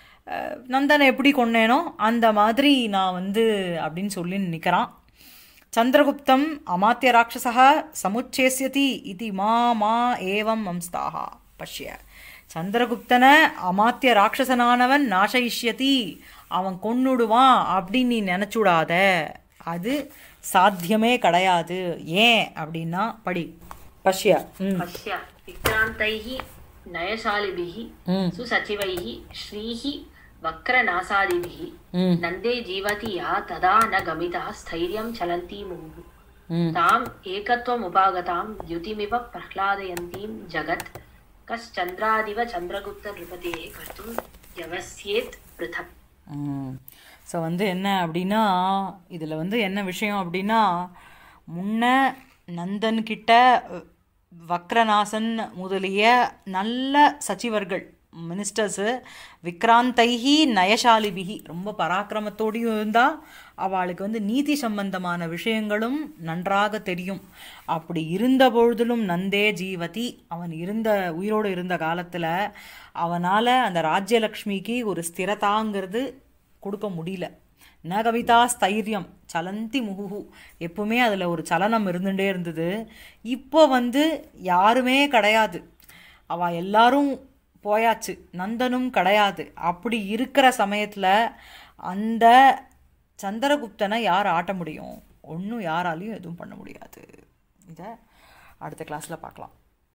நந்தனை எப்படி கொன்னேனோ அந்த மாதிரி நான் வந்து அப்படின்னு சொல்லி நிற்கிறான். சந்திரகுப்தம் அமாத்திய ராட்சசா சமுச்சேஸ்யதி இது மா மா ஏவம் அம்ஸ்தாக பஷ்ய. சந்திரகுப்தனை அமாத்திய ராட்சசனானவன் நாசயிஷ்யதி அவன் கொன்னுடுவான் அப்படின்னு நீ நினச்சுடாத, அது சாத்தியமே கிடையாது. ஏன் அப்படின்னா படி பஷ்ய. பஷ்ய விக்ராந்தைஹி நயசாலிபிஹி சுசச்சிவைஹி ஸ்ரீஹி வக்ரநாசாதிபிஹி நந்தே ஜீவதி யா ததா ந கமிதா ஸ்தைர்யம் சலந்தி முஹு தாம் ஏகத்வம் உபாகதாம் த்யுதிமிவ பிரஹ்லாதயந்தீம் ஜகத் கஸ்சந்திராதிவ சந்திரகுப்த நிருபதே கர்த்தும் யவஸ்யேத் பிருதக். ஸோ வந்து என்ன அப்படின்னா இதில் வந்து என்ன விஷயம் அப்படின்னா, முன்ன நந்தன்கிட்ட வக்ரநாசன் முதலிய நல்ல சச்சிவர்கள் மினிஸ்டர்ஸு விக்ராந்தைஹி நயசாலிபிகி ரொம்ப பராக்கிரமத்தோடையும் இருந்தால் அவளுக்கு வந்து நீதி சம்பந்தமான விஷயங்களும் நன்றாக தெரியும். அப்படி இருந்த பொழுதிலும் நந்தே ஜீவதி அவன் இருந்த உயிரோடு இருந்த காலத்தில் அவனால் அந்த ராஜ்யலக்ஷ்மிக்கு ஒரு ஸ்திரதாங்கிறது கொடுக்க முடியல. ந கவிதா ஸ்தைரியம் சலந்தி முகுஹு எப்பவுமே அதில் ஒரு சலனம் இருந்துகிட்டே இருந்தது. இப்போ வந்து யாருமே கிடையாது, அவள் எல்லாரும் போயாச்சு, நந்தனும் கிடையாது. அப்படி இருக்கிற சமயத்தில் அந்த சந்திரகுப்தனை யார் ஆட்ட முடியும்? ஒன்றும் யாராலையும் எதுவும் பண்ண முடியாது. இதை அடுத்த கிளாஸில் பார்க்கலாம்.